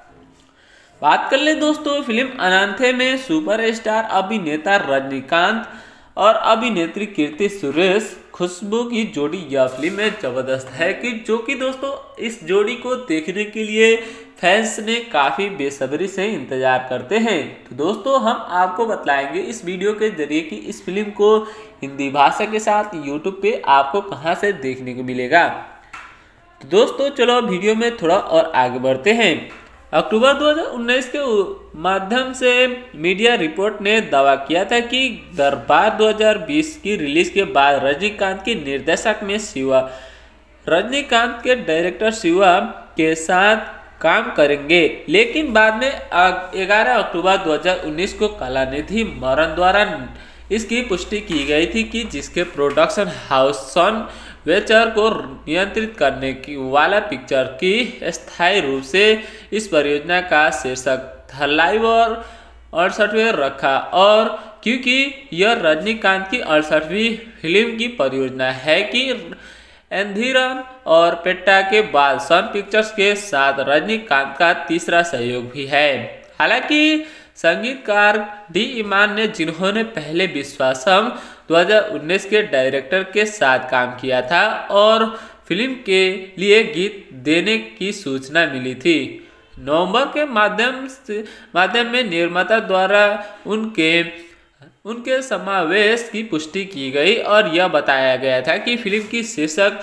S1: बात कर ले दोस्तों फिल्म अनंते में सुपरस्टार अभिनेता रजनीकांत और अभिनेत्री कीर्ति सुरेश, खुशबू की जोड़ी यह फिल्म में जबरदस्त है कि जो कि दोस्तों इस जोड़ी को देखने के लिए फैंस ने काफ़ी बेसब्री से इंतजार करते हैं। तो दोस्तों हम आपको बतलाएंगे इस वीडियो के जरिए कि इस फिल्म को हिंदी भाषा के साथ यूट्यूब पे आपको कहां से देखने को मिलेगा। तो दोस्तों चलो वीडियो में थोड़ा और आगे बढ़ते हैं। अक्टूबर दो हज़ार उन्नीस के माध्यम से मीडिया रिपोर्ट ने दावा किया था कि दरबार दो हज़ार बीस की रिलीज के बाद रजनीकांत के निर्देशक में शिवा रजनीकांत के डायरेक्टर शिवा के साथ काम करेंगे, लेकिन बाद में ग्यारह अक्टूबर दो हज़ार उन्नीस को कलानिधि मरन द्वारा इसकी पुष्टि की गई थी कि जिसके प्रोडक्शन हाउस सन वेचर को नियंत्रित करने की वाला पिक्चर की स्थायी रूप से इस परियोजना का शीर्षक था लाइव और अड़सठवें रखा और क्योंकि यह रजनीकांत की अड़सठवीं फिल्म की परियोजना है कि एंधिरन और पेट्टा के बाद सन पिक्चर्स के साथ रजनीकांत का तीसरा सहयोग भी है। हालांकि संगीतकार डी ईमान ने, जिन्होंने पहले विश्वासम दो हज़ार उन्नीस के डायरेक्टर के साथ काम किया था और फिल्म के लिए गीत देने की सूचना मिली थी, नवंबर के माध्यम से माध्यम में निर्माता द्वारा उनके उनके समावेश की पुष्टि की गई और यह बताया गया था कि फिल्म की शीर्षक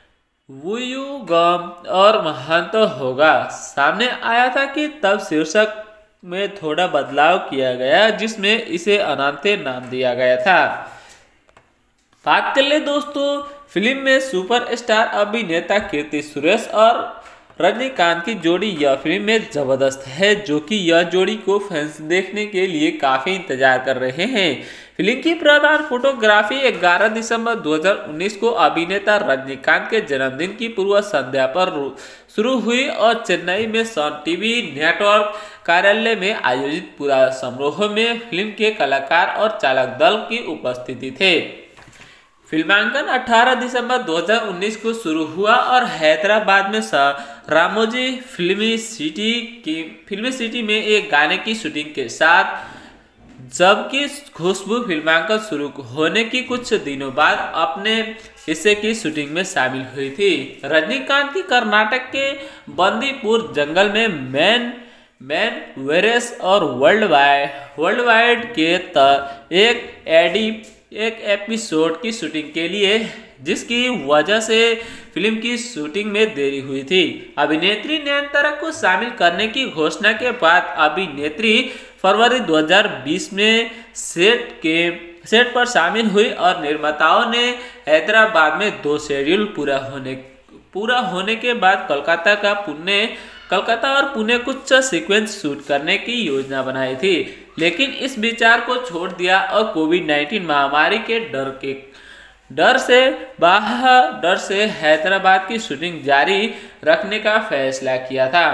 S1: वुयुगम और महांत होगा। सामने आया था कि तब शीर्षक में थोड़ा बदलाव किया गया, जिसमें इसे अनंते नाम दिया गया था। बात कर ले दोस्तों फिल्म में सुपरस्टार अभिनेता कीर्ति सुरेश और रजनीकांत की जोड़ी यह फिल्म में जबरदस्त है, जो कि यह जोड़ी को फैंस देखने के लिए काफी इंतजार कर रहे हैं। फिल्म की प्रधान फोटोग्राफी ग्यारह दिसंबर दो हज़ार उन्नीस को अभिनेता रजनीकांत के जन्मदिन की पूर्व संध्या पर शुरू हुई और चेन्नई में सन टीवी नेटवर्क कार्यालय में आयोजित पूरा समारोह में फिल्म के कलाकार और चालक दल की उपस्थिति थे। फिल्मांकन अठारह दिसंबर दो हज़ार उन्नीस को शुरू हुआ और हैदराबाद में रामोजी फिल्मी सिटी की फिल्मी सिटी में एक गाने की शूटिंग के साथ, जबकि खुशबू फिल्मांकन शुरू होने की कुछ दिनों बाद अपने हिस्से की शूटिंग में शामिल हुई थी। रजनीकांत की कर्नाटक के बंदीपुर जंगल में मैन मैन वेरेस और वर्ल्ड वाइड वर्ल्ड वाइड के त एक एडी एक एपिसोड की शूटिंग के लिए, जिसकी वजह से फिल्म की शूटिंग में देरी हुई थी। अभिनेत्री नयनतारा को शामिल करने की घोषणा के बाद अभिनेत्री फरवरी दो हज़ार बीस में सेट के सेट पर शामिल हुई और निर्माताओं ने हैदराबाद में दो शेड्यूल पूरा होने पूरा होने के बाद कोलकाता का पुणे कोलकाता और पुणे कुछ सीक्वेंस शूट करने की योजना बनाई थी, लेकिन इस विचार को छोड़ दिया और कोविड नाइन्टीन महामारी के डर के डर से बाहर डर से हैदराबाद की शूटिंग जारी रखने का फैसला किया था।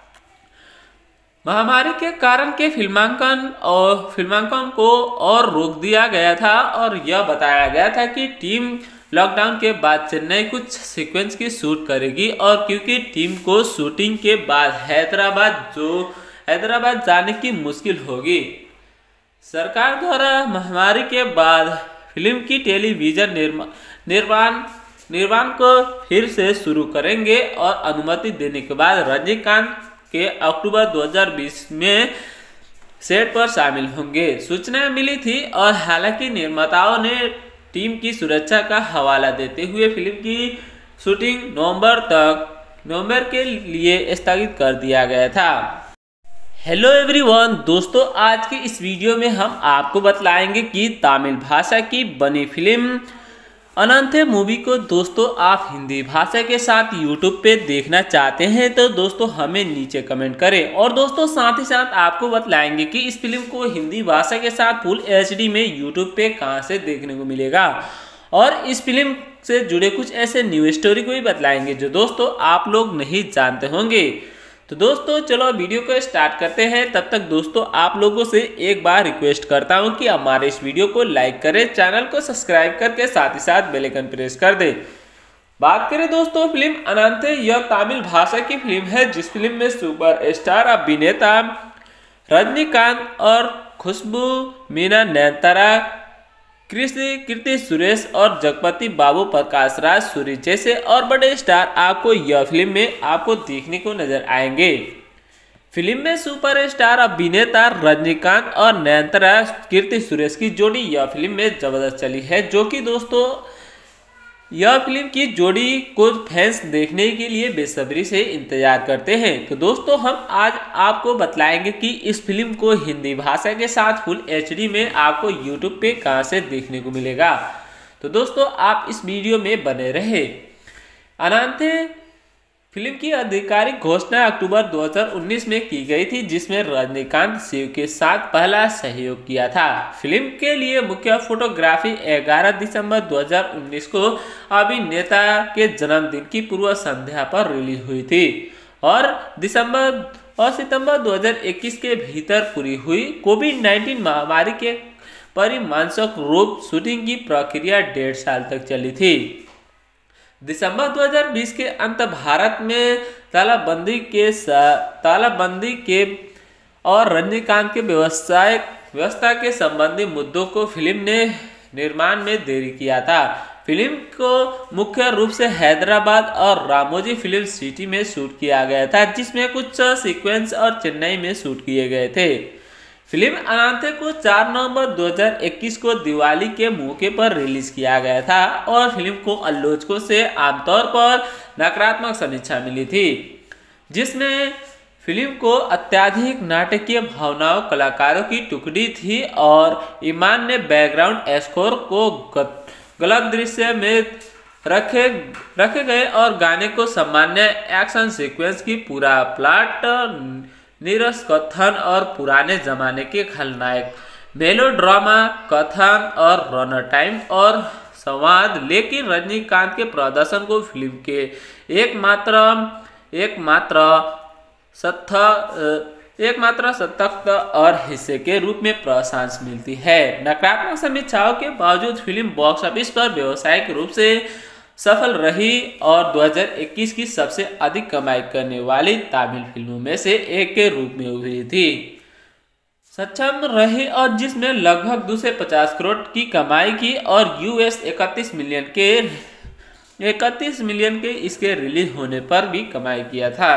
S1: महामारी के कारण के फिल्मांकन और फिल्मांकन को और रोक दिया गया था और यह बताया गया था कि टीम लॉकडाउन के बाद चेन्नई कुछ सीक्वेंस की शूट करेगी, और क्योंकि टीम को शूटिंग के बाद हैदराबाद जो हैदराबाद जाने की मुश्किल होगी, सरकार द्वारा महामारी के बाद फिल्म की टेलीविजन निर्माण निर्माण निर्माण को फिर से शुरू करेंगे और अनुमति देने के बाद रजनीकांत के अक्टूबर दो हज़ार बीस में सेट पर शामिल होंगे। सूचना मिली थी और हालांकि निर्माताओं ने टीम की सुरक्षा का हवाला देते हुए फिल्म की शूटिंग नवंबर तक नवंबर के लिए स्थगित कर दिया गया था। हेलो एवरीवन, दोस्तों आज की इस वीडियो में हम आपको बतलाएंगे कि तमिल भाषा की बनी फिल्म अनंथे मूवी को दोस्तों आप हिंदी भाषा के साथ यूट्यूब पे देखना चाहते हैं तो दोस्तों हमें नीचे कमेंट करें। और दोस्तों साथ ही साथ आपको बतलाएंगे कि इस फिल्म को हिंदी भाषा के साथ फुल एच डी में यूट्यूब पे कहां से देखने को मिलेगा, और इस फिल्म से जुड़े कुछ ऐसे न्यू स्टोरी को भी बतलाएंगे जो दोस्तों आप लोग नहीं जानते होंगे। तो दोस्तों चलो वीडियो को स्टार्ट करते हैं। तब तक दोस्तों आप लोगों से एक बार रिक्वेस्ट करता हूं कि हमारे इस वीडियो को लाइक करें, चैनल को सब्सक्राइब करके साथ ही साथ बेल आइकन प्रेस कर दें। बात करें दोस्तों फिल्म अनंथे, यह तमिल भाषा की फिल्म है जिस फिल्म में सुपर स्टार अभिनेता रजनीकांत और खुशबू मीना, नयनतारा, कृष्ण कीर्ति सुरेश और जगपति बाबू, प्रकाश राज, सूरी जैसे और बड़े स्टार आपको यह फिल्म में आपको देखने को नजर आएंगे। फिल्म में सुपर स्टार अभिनेता रजनीकांत और नयनतारा, कीर्ति सुरेश की जोड़ी यह फिल्म में जबरदस्त चली है, जो कि दोस्तों यह फिल्म की जोड़ी को फैंस देखने के लिए बेसब्री से इंतजार करते हैं। तो दोस्तों हम आज आपको बतलाएंगे कि इस फिल्म को हिंदी भाषा के साथ फुल एचडी में आपको यूट्यूब पे कहां से देखने को मिलेगा। तो दोस्तों आप इस वीडियो में बने रहे। अनंथे फिल्म की आधिकारिक घोषणा अक्टूबर दो हज़ार उन्नीस में की गई थी, जिसमें रजनीकांत शिव के साथ पहला सहयोग किया था। फिल्म के लिए मुख्य फोटोग्राफी ग्यारह दिसंबर दो हज़ार उन्नीस को अभिनेता के जन्मदिन की पूर्व संध्या पर रिलीज हुई थी और दिसंबर और सितंबर दो हज़ार इक्कीस के भीतर पूरी हुई। कोविड नाइन्टीन महामारी के परिणामस्वरूप रूप शूटिंग की प्रक्रिया डेढ़ साल तक चली थी। दिसंबर दो हज़ार बीस के अंत भारत में तालाबंदी के तालाबंदी के और रजनीकांत के व्यवसाय व्यवस्था के संबंधी मुद्दों को फिल्म ने निर्माण में देरी किया था। फिल्म को मुख्य रूप से हैदराबाद और रामोजी फिल्म सिटी में शूट किया गया था, जिसमें कुछ सीक्वेंस और चेन्नई में शूट किए गए थे। फिल्म अनंथे को चार नवंबर दो हज़ार इक्कीस को दिवाली के मौके पर रिलीज किया गया था और फिल्म को आलोचकों से आमतौर पर नकारात्मक समीक्षा मिली थी, जिसमें फिल्म को अत्यधिक नाटकीय भावनाओं कलाकारों की टुकड़ी थी और ईमान ने बैकग्राउंड स्कोर को गलत दृश्य में रखे रखे गए और गाने को सामान्य एक्शन सीक्वेंस की पूरा प्लॉट, नीरस कथन और पुराने जमाने के खलनायक, मेलोड्रामा कथन और रनर टाइम और संवाद। लेकिन रजनीकांत के प्रदर्शन को फिल्म के एकमात्र एकमात्र सत्य एकमात्र सतत और हिस्से के रूप में प्रशंसा मिलती है। नकारात्मक समीक्षाओं के बावजूद फिल्म बॉक्स ऑफिस पर व्यावसायिक रूप से सफल रही और दो हज़ार इक्कीस की सबसे अधिक कमाई करने वाली तमिल फिल्मों में से एक के रूप में उभरी थी सक्षम रही और जिसमें लगभग दो सौ पचास करोड़ की कमाई की और यूएस इकतीस मिलियन के इकतीस मिलियन के इसके रिलीज होने पर भी कमाई किया था।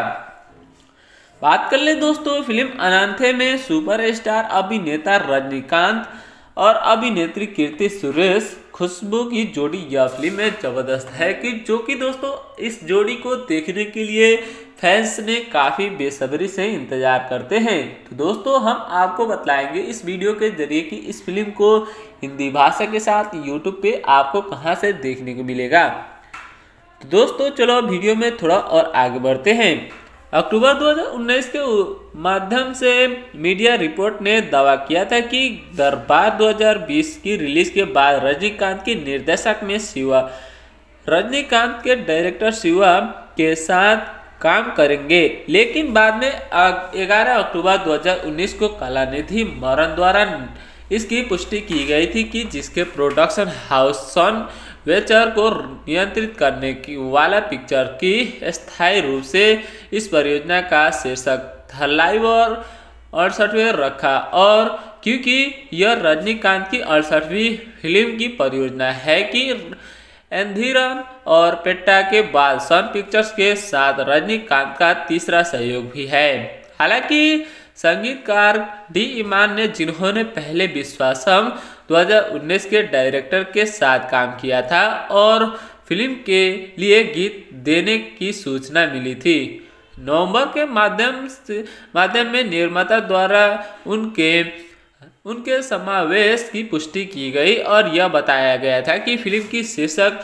S1: बात कर ले दोस्तों फिल्म अनंथे में सुपरस्टार अभिनेता रजनीकांत और अभिनेत्री कीर्ति सुरेश खुशबू की जोड़ी यह फिल्म में जबरदस्त है कि जो कि दोस्तों इस जोड़ी को देखने के लिए फैंस ने काफ़ी बेसब्री से इंतजार करते हैं। तो दोस्तों हम आपको बतलाएंगे इस वीडियो के जरिए कि इस फिल्म को हिंदी भाषा के साथ यूट्यूब पे आपको कहां से देखने को मिलेगा। तो दोस्तों चलो वीडियो में थोड़ा और आगे बढ़ते हैं। अक्टूबर दो हज़ार उन्नीस के माध्यम से मीडिया रिपोर्ट ने दावा किया था कि दरबार दो हज़ार बीस की रिलीज के बाद रजनीकांत के निर्देशक में शिवा रजनीकांत के डायरेक्टर शिवा के साथ काम करेंगे। लेकिन बाद में ग्यारह अक्टूबर दो हज़ार उन्नीस को कलानिधि मारन द्वारा इसकी पुष्टि की गई थी कि जिसके प्रोडक्शन हाउस सन वेंचर को नियंत्रित करने की वाला पिक्चर की स्थायी रूप से इस परियोजना का शीर्षक था लाइव और अड़सठवें रखा और क्योंकि यह रजनीकांत की अड़सठवीं फिल्म की परियोजना है कि एंधिरन और पेट्टा के बाद सन पिक्चर्स के साथ रजनीकांत का तीसरा सहयोग भी है। हालांकि संगीतकार डी इमान ने जिन्होंने पहले विश्वासम दो हज़ार उन्नीस के डायरेक्टर के साथ काम किया था और फिल्म के लिए गीत देने की सूचना मिली थी। नवंबर के माध्यम से माध्यम में निर्माता द्वारा उनके उनके समावेश की पुष्टि की गई और यह बताया गया था कि फिल्म की शीर्षक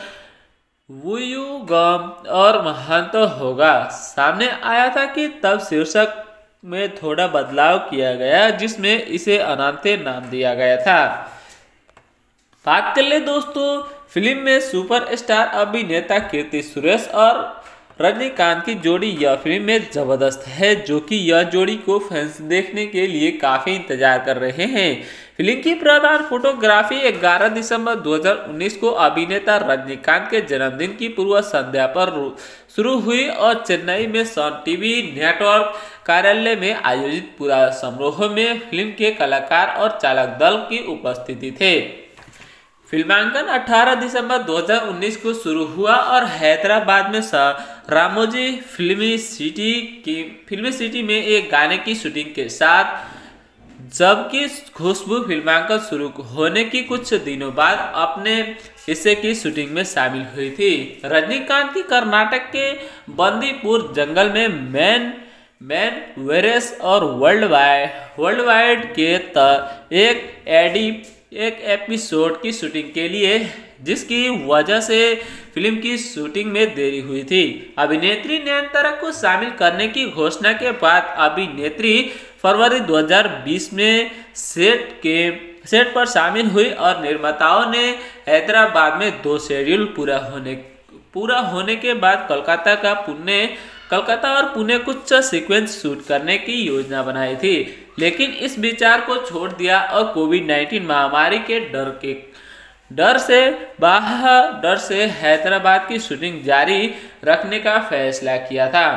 S1: वुयुगम और महंत होगा। सामने आया था कि तब शीर्षक में थोड़ा बदलाव किया गया जिसमें इसे अनंते नाम दिया गया था। बात कर ले दोस्तों फिल्म में सुपरस्टार अभिनेता कीर्ति सुरेश और रजनीकांत की जोड़ी यह फिल्म में जबरदस्त है जो कि यह जोड़ी को फैंस देखने के लिए काफी इंतजार कर रहे हैं। फिल्म की प्रधान फोटोग्राफी ग्यारह दिसंबर दो हज़ार उन्नीस को अभिनेता रजनीकांत के जन्मदिन की पूर्व संध्या पर शुरू हुई और चेन्नई में सन टीवी नेटवर्क कार्यालय में आयोजित पूरा समारोह में फिल्म के कलाकार और चालक दल की उपस्थिति थे। फिल्मांकन अठारह दिसंबर दो हज़ार उन्नीस को शुरू हुआ और हैदराबाद में रामोजी फिल्मी सिटी की फिल्मी सिटी में एक गाने की शूटिंग के साथ, जबकि खुशबू फिल्मांकन शुरू होने की कुछ दिनों बाद अपने हिस्से की शूटिंग में शामिल हुई थी। रजनीकांत की कर्नाटक के बंदीपुर जंगल में मैन मैन वेरेस और वर्ल्ड वाइड वर्ल्ड वाइड के त एक एडी एक एपिसोड की शूटिंग के लिए जिसकी वजह से फिल्म की शूटिंग में देरी हुई थी। अभिनेत्री नयनतारा को शामिल करने की घोषणा के बाद अभिनेत्री फरवरी दो हज़ार बीस में सेट के सेट पर शामिल हुई और निर्माताओं ने हैदराबाद में दो शेड्यूल पूरा होने पूरा होने के बाद कोलकाता का पुणे कोलकाता और पुणे कुछ सीक्वेंस शूट करने की योजना बनाई थी, लेकिन इस विचार को छोड़ दिया और कोविड नाइन्टीन महामारी के डर के डर से बाहर डर से हैदराबाद की शूटिंग जारी रखने का फैसला किया था।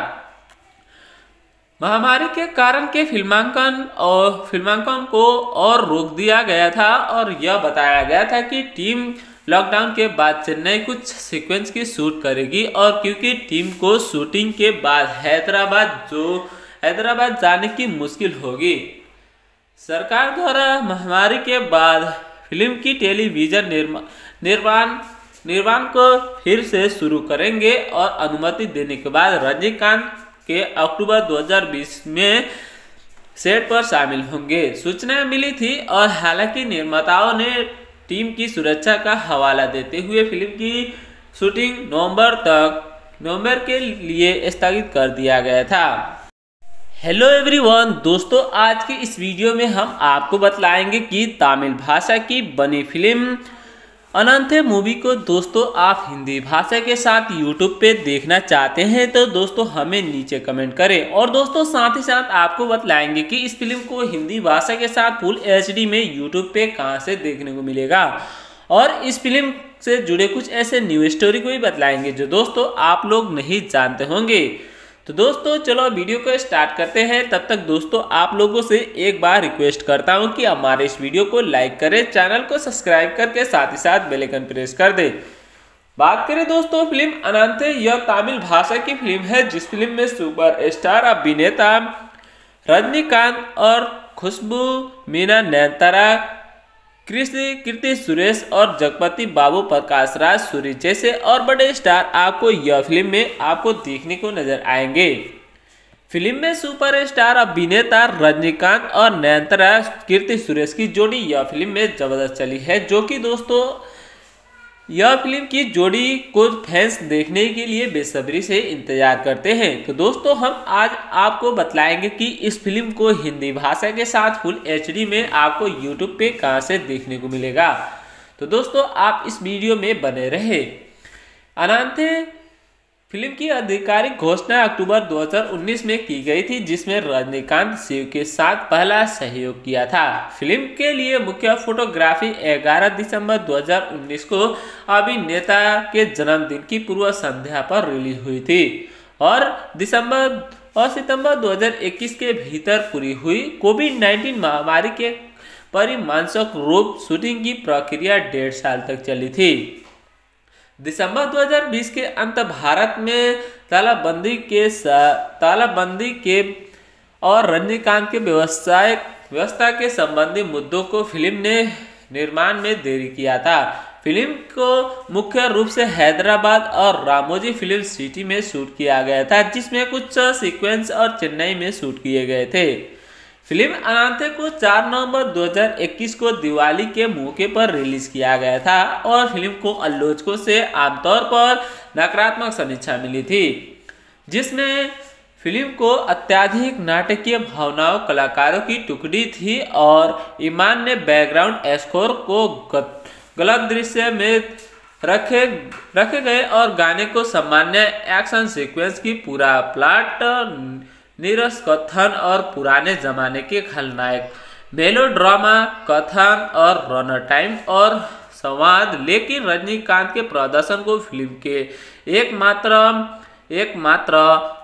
S1: महामारी के कारण के फिल्मांकन और फिल्मांकन को और रोक दिया गया था और यह बताया गया था कि टीम लॉकडाउन के बाद चेन्नई कुछ सीक्वेंस की शूट करेगी और क्योंकि टीम को शूटिंग के बाद हैदराबाद जो हैदराबाद जाने की मुश्किल होगी, सरकार द्वारा महामारी के बाद फिल्म की टेलीविजन निर्माण निर्माण निर्माण को फिर से शुरू करेंगे और अनुमति देने के बाद रजनीकांत के अक्टूबर दो हज़ार बीस में सेट पर शामिल होंगे। सूचना मिली थी और हालांकि निर्माताओं ने टीम की सुरक्षा का हवाला देते हुए फिल्म की शूटिंग नवंबर तक नवंबर के लिए स्थगित कर दिया गया था। हेलो एवरीवन, दोस्तों आज की इस वीडियो में हम आपको बतलाएंगे कि तमिल भाषा की बनी फिल्म अनंते मूवी को दोस्तों आप हिंदी भाषा के साथ यूट्यूब पे देखना चाहते हैं तो दोस्तों हमें नीचे कमेंट करें। और दोस्तों साथ ही साथ आपको बतलाएंगे कि इस फिल्म को हिंदी भाषा के साथ फुल एच डी में यूट्यूब पे कहां से देखने को मिलेगा, और इस फिल्म से जुड़े कुछ ऐसे न्यू स्टोरी को भी बतलाएंगे जो दोस्तों आप लोग नहीं जानते होंगे। तो दोस्तों चलो वीडियो को स्टार्ट करते हैं। तब तक दोस्तों आप लोगों से एक बार रिक्वेस्ट करता हूं कि हमारे इस वीडियो को लाइक करें, चैनल को सब्सक्राइब करके साथ ही साथ बेल आइकन प्रेस कर दें। बात करें दोस्तों फिल्म अनंते, यह तमिल भाषा की फिल्म है जिस फिल्म में सुपर स्टार अभिनेता रजनीकांत और खुशबू मीना, नयनतारा, कृषि कीर्ति सुरेश और जगपति बाबू, प्रकाश राज सूरी जैसे और बड़े स्टार आपको यह फिल्म में आपको देखने को नजर आएंगे। फिल्म में सुपर स्टार अभिनेता रजनीकांत और नयनतारा कीर्ति सुरेश की जोड़ी यह फिल्म में जबरदस्त चली है, जो कि दोस्तों यह फिल्म की जोड़ी को फैंस देखने के लिए बेसब्री से इंतजार करते हैं। तो दोस्तों हम आज आपको बतलाएंगे कि इस फिल्म को हिंदी भाषा के साथ फुल एच डी में आपको यूट्यूब पे कहां से देखने को मिलेगा। तो दोस्तों आप इस वीडियो में बने रहे। अनंते फिल्म की आधिकारिक घोषणा अक्टूबर दो हज़ार उन्नीस में की गई थी, जिसमें रजनीकांत शिव के साथ पहला सहयोग किया था। फिल्म के लिए मुख्य फोटोग्राफी ग्यारह दिसंबर दो हज़ार उन्नीस को अभिनेता के जन्मदिन की पूर्व संध्या पर रिलीज हुई थी और दिसंबर और सितंबर दो हज़ार इक्कीस के भीतर पूरी हुई। कोविड नाइन्टीन महामारी के परिणामस्वरूप रूप शूटिंग की प्रक्रिया डेढ़ साल तक चली थी। दिसंबर दो हज़ार बीस के अंत भारत में तालाबंदी के तालाबंदी के और रजनीकांत के व्यवसाय व्यवस्था के संबंधी मुद्दों को फिल्म ने निर्माण में देरी किया था। फिल्म को मुख्य रूप से हैदराबाद और रामोजी फिल्म सिटी में शूट किया गया था, जिसमें कुछ सीक्वेंस और चेन्नई में शूट किए गए थे। फिल्म अनंते को चार नवंबर दो हज़ार इक्कीस को दिवाली के मौके पर रिलीज किया गया था और फिल्म को आलोचकों से आमतौर पर नकारात्मक समीक्षा मिली थी, जिसमें फिल्म को अत्यधिक नाटकीय भावनाओं कलाकारों की टुकड़ी थी और ईमान ने बैकग्राउंड स्कोर को गलत दृश्य में रखे रखे गए और गाने को सामान्य एक्शन सीक्वेंस की पूरा प्लॉट, नीरस कथन और पुराने जमाने के खलनायक, मेलोड्रामा कथन और रनर टाइम और संवाद, लेकिन रजनीकांत के प्रदर्शन को फिल्म के एकमात्र एकमात्र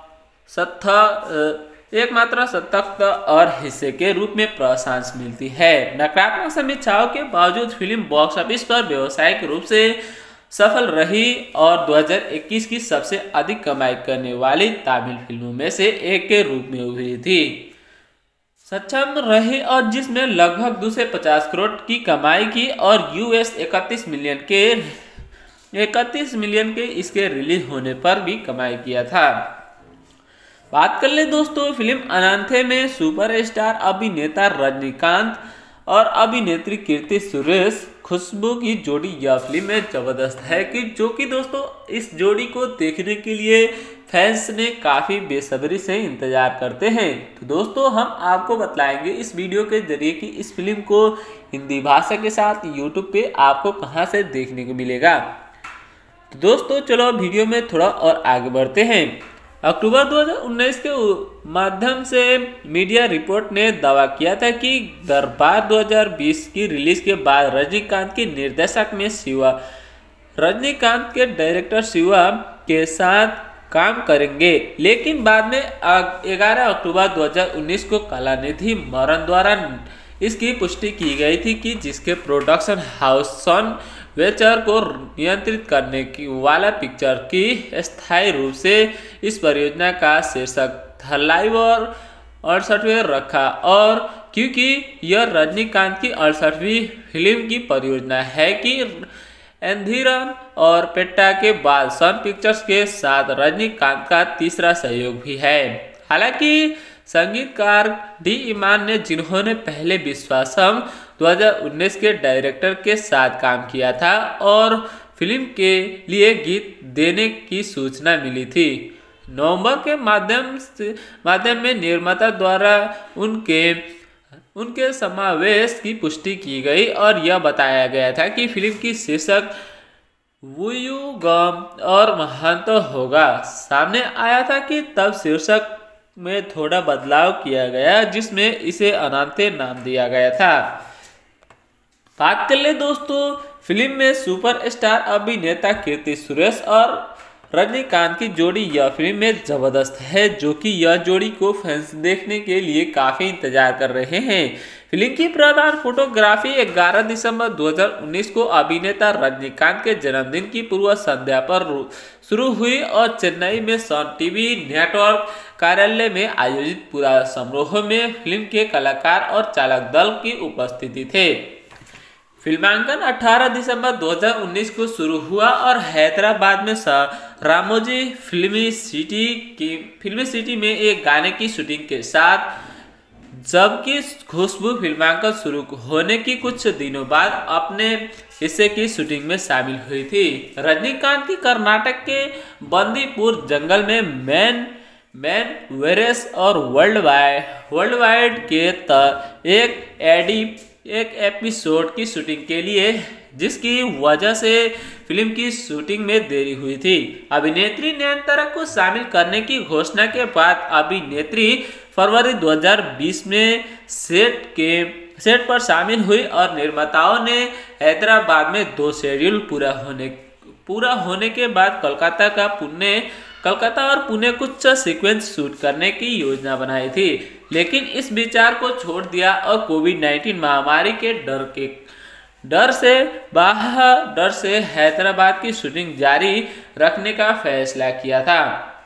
S1: सत्य एकमात्र सतत और हिस्से के रूप में प्रशंसा मिलती है। नकारात्मक समीक्षाओं के बावजूद फिल्म बॉक्स ऑफिस पर व्यावसायिक रूप से सफल रही और दो हज़ार इक्कीस की सबसे अधिक कमाई करने वाली तमिल फिल्मों में से एक के रूप में उभरी थी सक्षम रही और जिसमें लगभग दो सौ पचास करोड़ की कमाई की और यूएस इकतीस मिलियन के इकतीस मिलियन के इसके रिलीज होने पर भी कमाई किया था। बात कर ले दोस्तों फिल्म अनंते में सुपरस्टार अभिनेता रजनीकांत और अभिनेत्री कीर्ति सुरेश खुशबू की जोड़ी यह फिल्म में जबरदस्त है कि जो कि दोस्तों इस जोड़ी को देखने के लिए फैंस ने काफ़ी बेसब्री से इंतजार करते हैं। तो दोस्तों हम आपको बतलाएंगे इस वीडियो के जरिए कि इस फिल्म को हिंदी भाषा के साथ यूट्यूब पे आपको कहां से देखने को मिलेगा। तो दोस्तों चलो वीडियो में थोड़ा और आगे बढ़ते हैं। अक्टूबर दो हज़ार उन्नीस के माध्यम से मीडिया रिपोर्ट ने दावा किया था कि दरबार दो हज़ार बीस की रिलीज के बाद रजनीकांत के निर्देशक में शिवा रजनीकांत के डायरेक्टर शिवा के साथ काम करेंगे, लेकिन बाद में ग्यारह अक्टूबर दो हज़ार उन्नीस को कलानिधि मारन द्वारा इसकी पुष्टि की गई थी कि जिसके प्रोडक्शन हाउस सन वेंचर को नियंत्रित करने की वाला पिक्चर की स्थायी रूप से इस परियोजना का शीर्षक था लाइव और अड़सठवें रखा, और क्योंकि यह रजनीकांत की अड़सठवीं फिल्म की परियोजना है कि एंधिरन और पेट्टा के बाद सन पिक्चर्स के साथ रजनीकांत का तीसरा सहयोग भी है। हालांकि संगीतकार डी इमान ने, जिन्होंने पहले विश्वासम दो हज़ार उन्नीस के डायरेक्टर के साथ काम किया था और फिल्म के लिए गीत देने की सूचना मिली थी। नवंबर के माध्यम से माध्यम में निर्माता द्वारा उनके उनके समावेश की पुष्टि की गई और यह बताया गया था कि फिल्म की शीर्षक वुयुगम और महान तो होगा। सामने आया था कि तब शीर्षक में थोड़ा बदलाव किया गया, जिसमें इसे अनंते नाम दिया गया था। बात कर ले दोस्तों फिल्म में सुपरस्टार अभिनेता कीर्ति सुरेश और रजनीकांत की जोड़ी यह फिल्म में जबरदस्त है, जो कि यह जोड़ी को फैंस देखने के लिए काफी इंतजार कर रहे हैं। फिल्म की प्रधान फोटोग्राफी ग्यारह दिसंबर दो हज़ार उन्नीस को अभिनेता रजनीकांत के जन्मदिन की पूर्व संध्या पर शुरू हुई और चेन्नई में सन टीवी नेटवर्क कार्यालय में आयोजित पूरा समारोह में फिल्म के कलाकार और चालक दल की उपस्थिति थे। फिल्मांकन अठारह दिसंबर दो हज़ार उन्नीस को शुरू हुआ और हैदराबाद में रामोजी फिल्मी सिटी की फिल्मी सिटी में एक गाने की शूटिंग के साथ, जबकि खुशबू फिल्मांकन शुरू होने की कुछ दिनों बाद अपने हिस्से की शूटिंग में शामिल हुई थी। रजनीकांत की कर्नाटक के बंदीपुर जंगल में मैन मैन वेरेस और वर्ल्ड वाइड वर्ल्ड वाइड के त एक एडी एक एपिसोड की शूटिंग के लिए, जिसकी वजह से फिल्म की शूटिंग में देरी हुई थी। अभिनेत्री नयनतारा को शामिल करने की घोषणा के बाद अभिनेत्री फरवरी दो हज़ार बीस में सेट के सेट पर शामिल हुई और निर्माताओं ने हैदराबाद में दो शेड्यूल पूरा होने पूरा होने के बाद कोलकाता का पुणे कोलकाता और पुणे कुछ सीक्वेंस शूट करने की योजना बनाई थी, लेकिन इस विचार को छोड़ दिया और कोविड नाइन्टीन महामारी के डर के डर से बाहर डर से हैदराबाद की शूटिंग जारी रखने का फैसला किया था।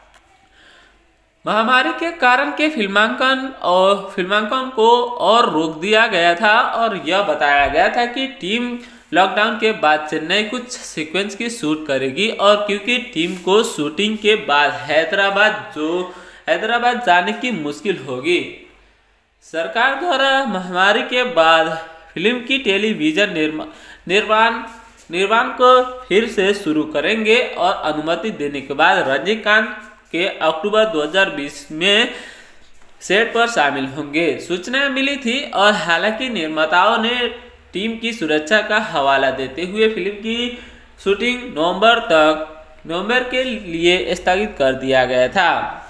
S1: महामारी के कारण के फिल्मांकन और फिल्मांकन को और रोक दिया गया था और यह बताया गया था कि टीम लॉकडाउन के बाद चेन्नई कुछ सीक्वेंस की शूट करेगी और क्योंकि टीम को शूटिंग के बाद हैदराबाद जो हैदराबाद जाने की मुश्किल होगी, सरकार द्वारा महामारी के बाद फिल्म की टेलीविजन निर्माण निर्माण को फिर से शुरू करेंगे और अनुमति देने के बाद रजनीकांत के अक्टूबर दो हज़ार बीस में सेट पर शामिल होंगे। सूचना मिली थी और हालांकि निर्माताओं ने टीम की सुरक्षा का हवाला देते हुए फिल्म की शूटिंग नवंबर तक नवंबर के लिए स्थगित कर दिया गया था।